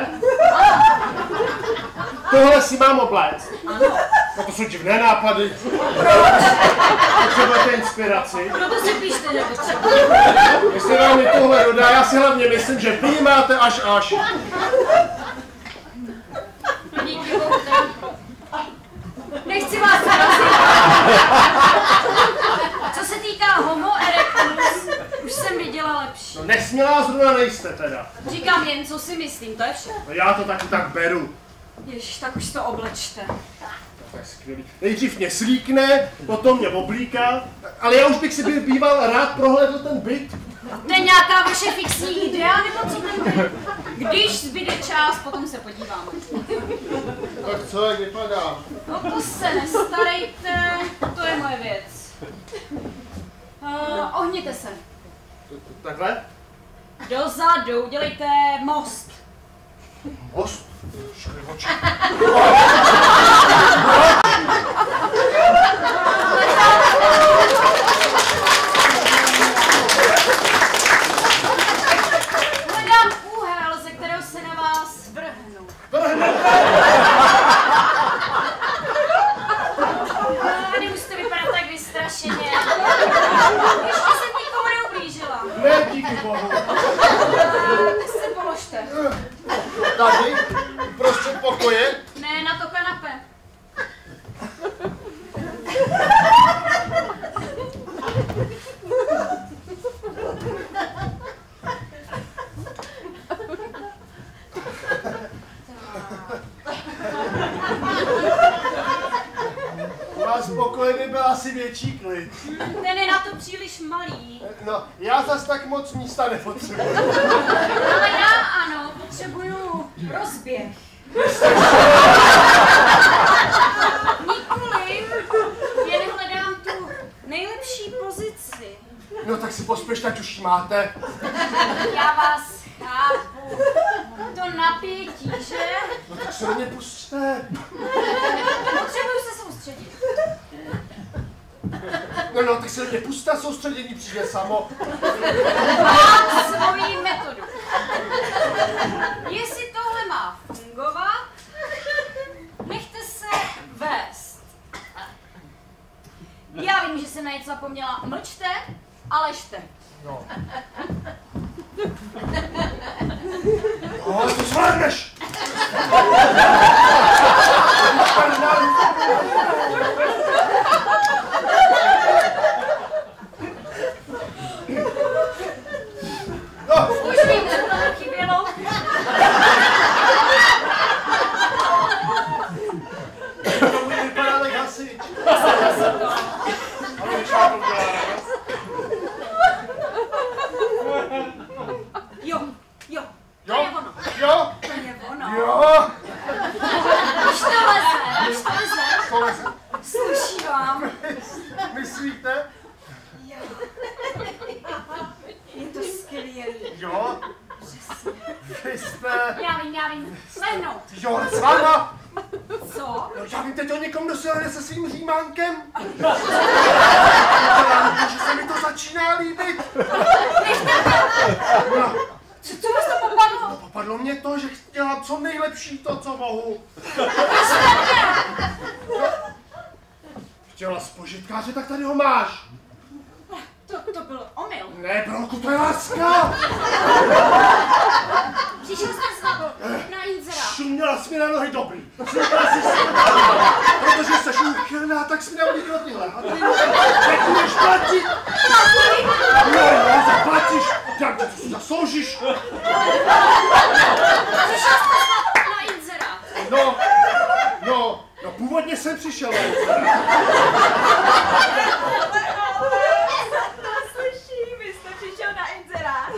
E: Tohle si mám obléct.
A: Ano.
E: No to jsou divné nápady. Potřebujete inspiraci.
A: Proto si píšte, že potřebuji.
E: Jestli vám mi tohle dodá, já si hlavně myslím, že vy máte až.
A: Díky bohu. Nechci vás zarazit. Co se týká homo erectus, už jsem viděla lepší.
E: No nesmělá zrovna nejste teda.
A: Říkám jen, co si myslím, to je vše.
E: No já to taky tak beru.
A: Ježiš, tak už to oblečte.
E: Tak skvělý. Nejdřív mě slíkne, potom mě oblíká, ale já už bych si býval rád prohlédl ten byt.
A: To je nějaká vaše fixní idea, nebo co ten byt? Když zbyde čas, potom se podíváme.
E: Tak co, jak vypadá?
A: No to se nestarejte, to je moje věc. Ohněte se.
E: Takhle?
A: Dozadu, udělejte most.
E: Most? Škrivoče.
A: Hledám úhel, ze kterého se na vás vrhnu. Nemusíte vypadat tak vystrašeně. Ještě jsem nikomu neublížila.
E: Ne, díky bohu.
A: Tak se položte.
E: Tady? Uprostřed pokoje?
A: Ne, na to kanape.
E: U vás v pokoji by byl asi větší klid.
A: Ten je na to příliš malý.
E: No, já zas tak moc místa nepotřebuji.
A: Ale já ano, potřebuju rozběh. Nikoli, jen hledám tu nejlepší pozici.
E: No tak si pospěšte, ať už ji máte.
A: Já vás chápu. To napětí, že?
E: No tak se do mě pusťte.
A: Potřebuju se soustředit.
E: No, tak se do mě pusťte a soustředění přijde samo.
A: Mám svoji metodu. Jestli tohle má fungovat, nechte se vést. Já vím, že jsem na něco zapomněla. Mlčte a ležte.
E: No. No, to zvládneš! No.
A: Už vím, co tomu chybělo.
E: To bude vypadat jak hasič. Ale už vám to udělá radost.
A: Jo, to je ono.
E: Jo?
A: To je ono.
E: Jo?
A: Už to leze, už to leze.
E: To leze.
A: Sluší vám.
E: Myslíte?
A: Jo. Je to skvělý.
E: Jo? Vy jste...
A: Já vím. Lehnout.
E: Jo, ale s váma?
A: Co?
E: No, já vím teď o někom, kdo se jde se svým římánkem. Že se mi to začíná líbit. No.
A: Co vás to popadlo?
E: No, popadlo mě to, že dělám co nejlepší to, co mohu. No. Chtěla spožitkáře, tak tady ho máš.
A: To byl omyl.
E: Ne, Bronku, to je láska.
A: Přišel jste snad na inzerát.
E: Šuměla jsi mi na nohy, dobrý. Protože jsi úchylná, tak jsi mi dal někdo tyhle. A ty budeš platit. No, zaplatíš. Jak to si zasloužíš?
A: Přišel jste snad na inzerát.
E: No, původně jsem přišel na inzerát.
C: Slyším, vy jste přišel na inzerát.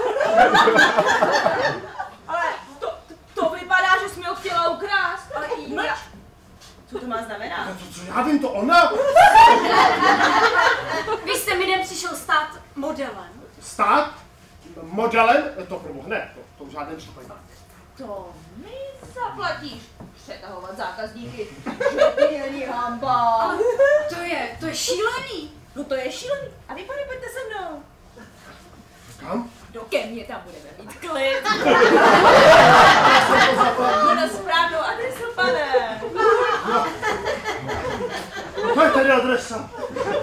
C: Ale to vypadá, že jsi mi ho chtěla ukrást. Ale i já... Co to má znamenat?
E: No to, co já vím, to ona?
A: Vy jste mi nepřišel stát modelem.
E: Stát? Modelem? To promohne, to v žádném případě.
C: To mi zaplatíš. Přetahovat zákazníky. Že ty není hamba.
A: To je šílený.
C: No to je šílený. A vy, pane, pojďte se mnou.
E: Kam?
C: Do Kemě, tam budeme mít klid. Na správnou adresu, pane.
E: To je tady adresa.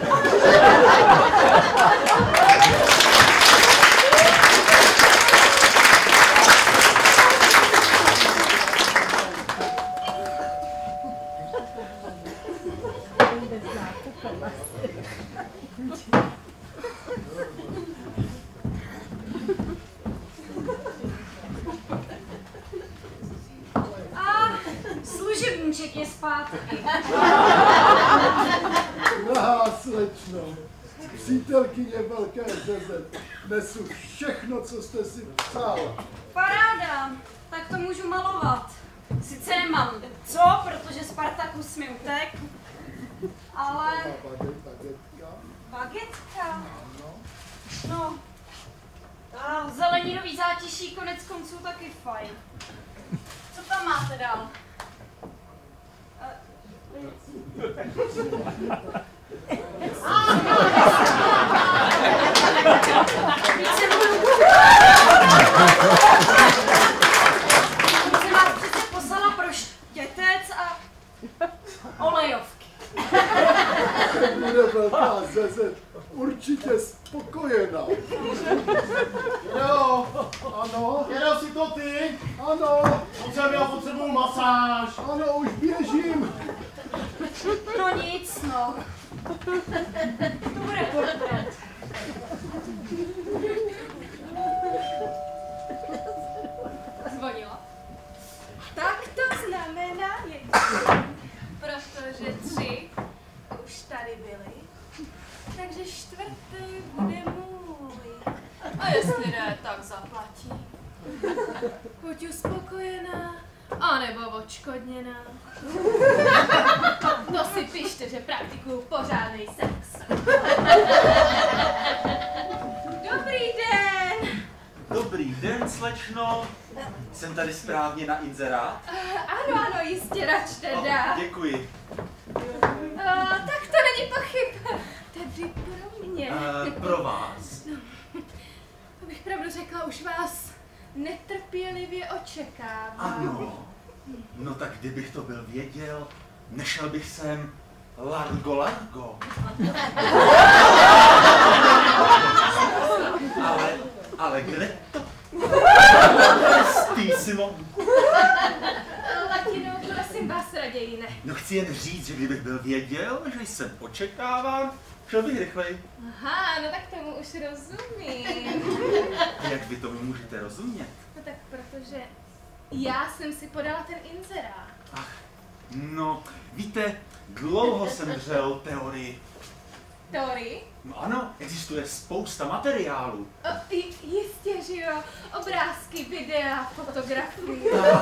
A: Služebníček je zpátky.
F: Drahá slečno, přítelkyně Velké Zeze, nesu všechno, co jste si přála.
A: Paráda, tak to můžu malovat. Sice nemám co, protože Spartakus mi utek, ale...
F: A bagetka?
A: Bagetka? No, A zeleninový zátiší konec konců taky fajn.
B: Co tam máte dál?
A: Jsem vás přece poslala pro štětec a olejovky.
F: Bude velká Zeze určitě spokojená.
E: Jo,
F: Ano,
E: jedou si to ty?
F: ano,
E: Já potřebuju masáž.
F: ano, už běžím.
A: No nic, no. To bude portrét.
B: Zvonila. Tak to znamená protože 3 už tady byli, takže 4. bude můj. A jestli ne, tak zaplatí. Buď uspokojená, anebo odškodněná. To si pište, že praktikuju pořádnej sex. Dobrý den!
H: Dobrý den, slečno. Jsem tady správně na inzerát?
B: Ano, jistě, rač teda.
H: Děkuji.
B: Tak to není pochyb. Tedy pro mě.
H: Pro vás?
B: Abych pravdu řekla, už vás netrpělivě očekávám.
H: Ano. No tak kdybych to byl věděl, nešel bych sem largo. Ale kde to? Stý, Simon.
B: Latinou, prosím vás, raději ne.
H: No chci jen říct, že kdybych byl věděl, že jsem očekáván, šel bych rychleji.
B: Aha, no tak tomu už rozumím.
H: Jak vy tomu můžete rozumět?
B: No tak protože já jsem si podala ten inzerát.
H: Ach, no, víte, dlouho jsem dřel teorii.
B: Teorii?
H: No ano, existuje spousta materiálů.
B: Jistě, že jo. Obrázky, videa, fotografie.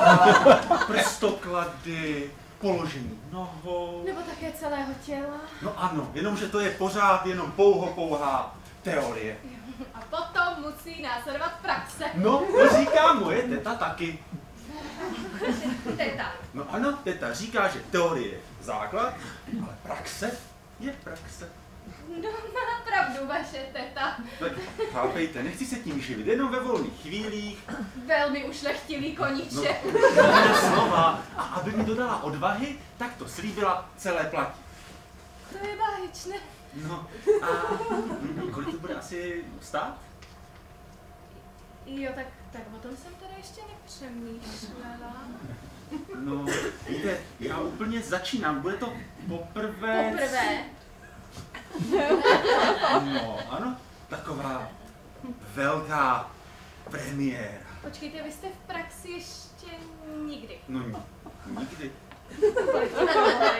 H: Prstoklady, položení nohou.
B: Nebo také celého těla.
H: No ano, jenomže to je pořád jenom pouhá teorie.
B: A potom musí následovat praxe.
H: No, to říká moje teta taky.
B: Teta.
H: No ano, teta říká, že teorie je základ, ale praxe je praxe.
B: No, má pravdu vaše teta.
H: Tak chápejte, nechci se tím živit, jenom ve volných chvílích.
B: Velmi ušlechtilý koníček.
H: No, slova. A aby mi dodala odvahy, tak to slíbila celé platí.
B: To je báječné.
H: No a kolik to bude asi stát?
B: Jo, tak o tom jsem teda ještě nepřemýšlela.
H: No, víte, já úplně začínám, bude to poprvé...
B: Poprvé?
H: No, ano, taková velká premiéra.
B: Počkejte, vy jste v praxi ještě nikdy.
H: No, nikdy.
B: Kolik to je?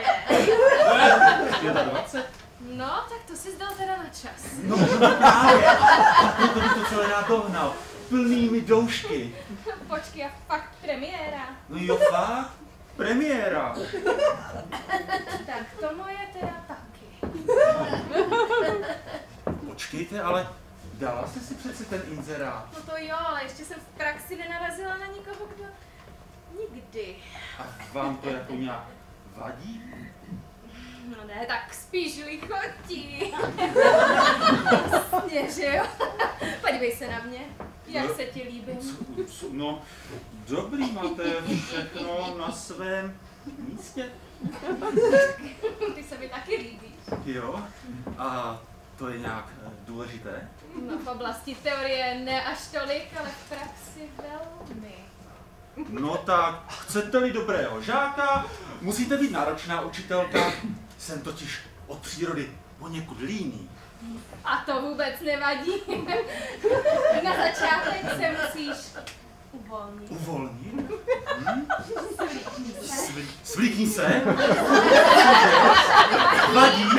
H: 25?
B: No, tak to si zdal teda na čas.
H: No, právě. A proto bych to celé rád dohnal. Plnými doušky.
B: Počkej, a fakt premiéra?
H: No jo, fakt. Premiéra.
B: Tak to moje teda taky.
H: Počkejte, ale dala jste si přece ten inzerát.
B: No to jo, ale ještě jsem v praxi nenarazila na nikoho, kdo nikdy.
H: A vám to jako nějak vadí?
B: No ne, tak spíš lichotí. Jasně, že jo? Podívej se na mě, jak se ti líbím.
H: No, dobrý, máte všechno na svém místě.
B: Ty se mi taky líbíš.
H: Jo, a to je nějak důležité?
B: No v oblasti teorie ne až tolik, ale v praxi velmi.
H: No tak, chcete-li dobrého žáka, musíte být náročná učitelka. Jsem totiž od přírody poněkud líný.
B: A to vůbec nevadí. Na začátek se musíš uvolnit.
H: Uvolnit? Svlíkni se? Vadí?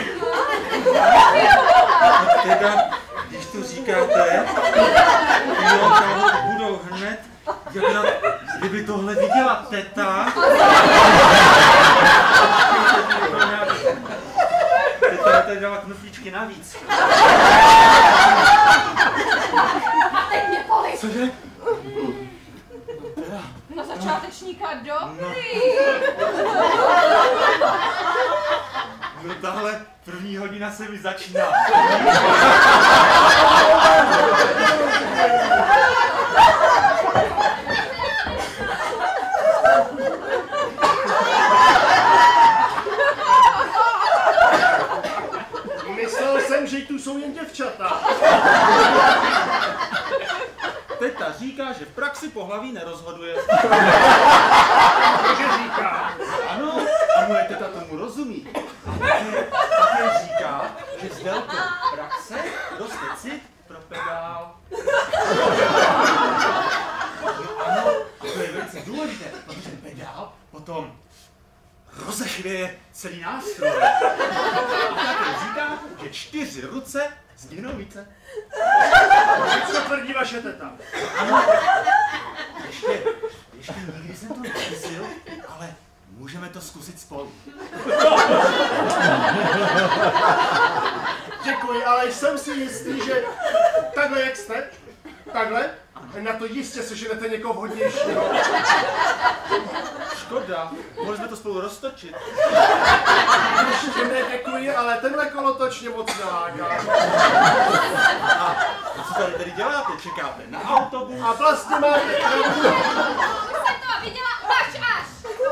H: Teda, když to říkáte, jo, budou hned, kdyby tohle viděla teta. Teta tady dala knoflíčky navíc.
B: A teď mě Na začátečníka dobrý.
H: No tahle první hodina se mi začíná.
E: Myslel jsem, že tu jsou jen děvčata.
H: Teta říká, že v praxi pohlaví nerozhoduje.
E: Cože říká?
H: Ano, a moje teta tomu rozumí. Také říká, že s délkou praxe roste cit pro pedál. Ano, to je velice důležité, protože pedál potom rozechvěje celý nástroj. A také říká, že 4 ruce zdvihnou více.
E: Co tvrdí vaše teta?
H: Ano, ještě nikdy jsem to nezkusil, ale můžeme to zkusit spolu.
E: Děkuji, ale jsem si jistý, že takhle jak jste, takhle, na to jistě seženete někoho vhodnějšího.
H: Škoda, mohli jsme to spolu roztočit.
E: Ještě ne, děkuji, ale tenhle kolotoč mě moc neláká.
H: A co tady tedy děláte? Čekáte na autobus?
E: A vlastně máte pravdu.
B: Už jsem to viděla až.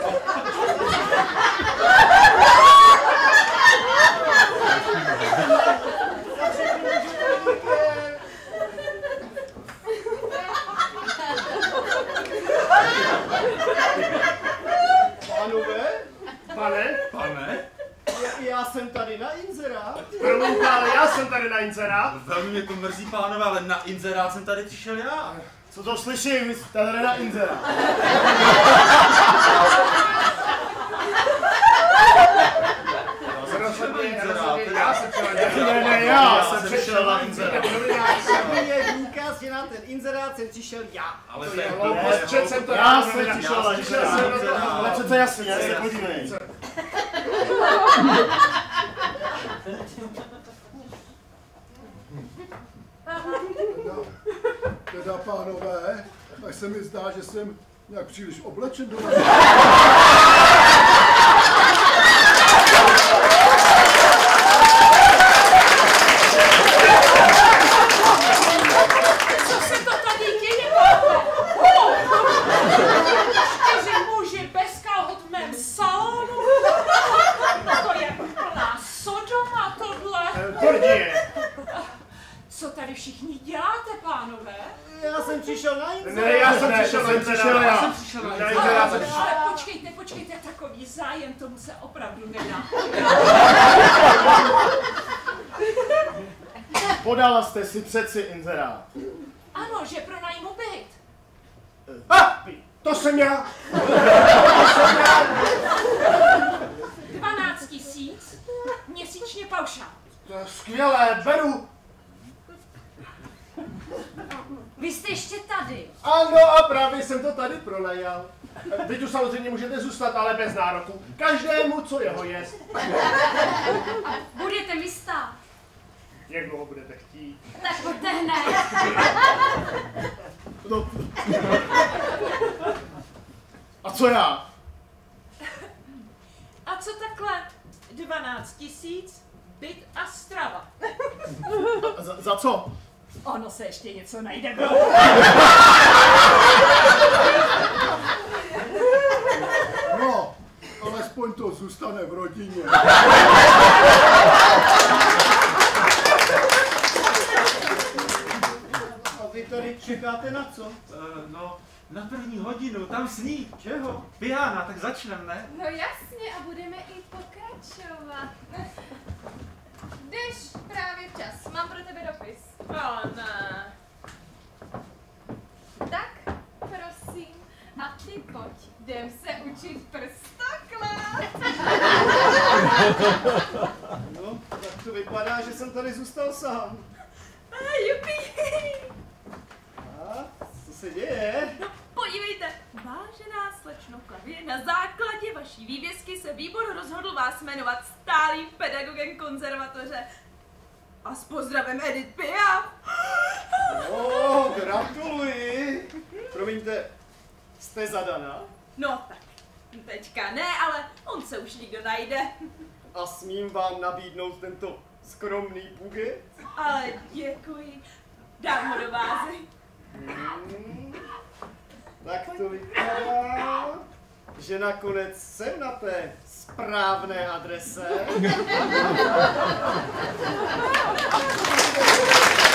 G: Pane? Já jsem tady na inzerát.
E: Promiňte, ale já jsem tady na inzerát.
H: Velmi mě to mrzí, pánové, ale na inzerát jsem tady přišel já.
E: Co to slyším? Vy jste tady na inzerát. Já jsem přišel na inzerát.
G: Tady je důkaz, že na ten inzerát jsem přišel já.
H: Ale
E: Já jsem přišel na inzerát. Ale přece jasně, já se podívej.
F: Teda pánové, tak se mi zdá, že jsem nějak příliš oblečen do
D: Co se to tady děje, Čtyři muži bez kalhot v mém salonu? To je plná Sodoma tohle.
E: Gordie!
D: Co tady všichni děláte, pánové?
G: Já jsem přišel na inzerát.
E: Ne, já jsem přišel já. Na inzerát jsem přišel.
D: Ale počkejte, takový zájem tomu se opravdu nedá.
E: Podala jste si přeci inzerát.
D: Ano, že pronajmu byt.
E: To jsem já.
D: 12 000 měsíčně paušál.
E: To je skvělé, beru.
A: Vy jste ještě tady.
E: Ano, a právě jsem to tady pronajal. Vy tu samozřejmě můžete zůstat, ale bez nároku. Každému, co jeho jest.
A: Budete mi stát.
E: Jak dlouho budete chtít?
A: Tak pojďte hned.
E: No. A co já?
D: A co takhle? 12 000, byt a strava.
E: Za co?
D: Ono se ještě něco najde.
F: No, alespoň to zůstane v rodině.
G: A vy tady čekáte na co?
H: No, na první hodinu, tam sní.
G: Čeho?
H: Piana, tak začneme, ne?
B: No jasně, a budeme i pokračovat. Jdeš právě včas, mám pro tebe dopis.
D: Ne.
B: Tak, prosím, a ty pojď, jdem se učit prstoklad.
G: No, tak to vypadá, že jsem tady zůstal sám.
B: Jupi.
G: A co se děje?
C: Podívejte, vážená slečno Klavě, na základě vaší vývězky se výbor rozhodl vás jmenovat stálým pedagogem konzervatoře. A s pozdravem Edith Piaf.
G: Gratuluji. Promiňte, jste zadaná?
C: No tak, teďka ne, ale on se už nikdo najde.
G: A smím vám nabídnout tento skromný buget?
C: Ale děkuji, dám ho do vázy.
G: Tak to vypadá, že nakonec jsem na té správné adrese.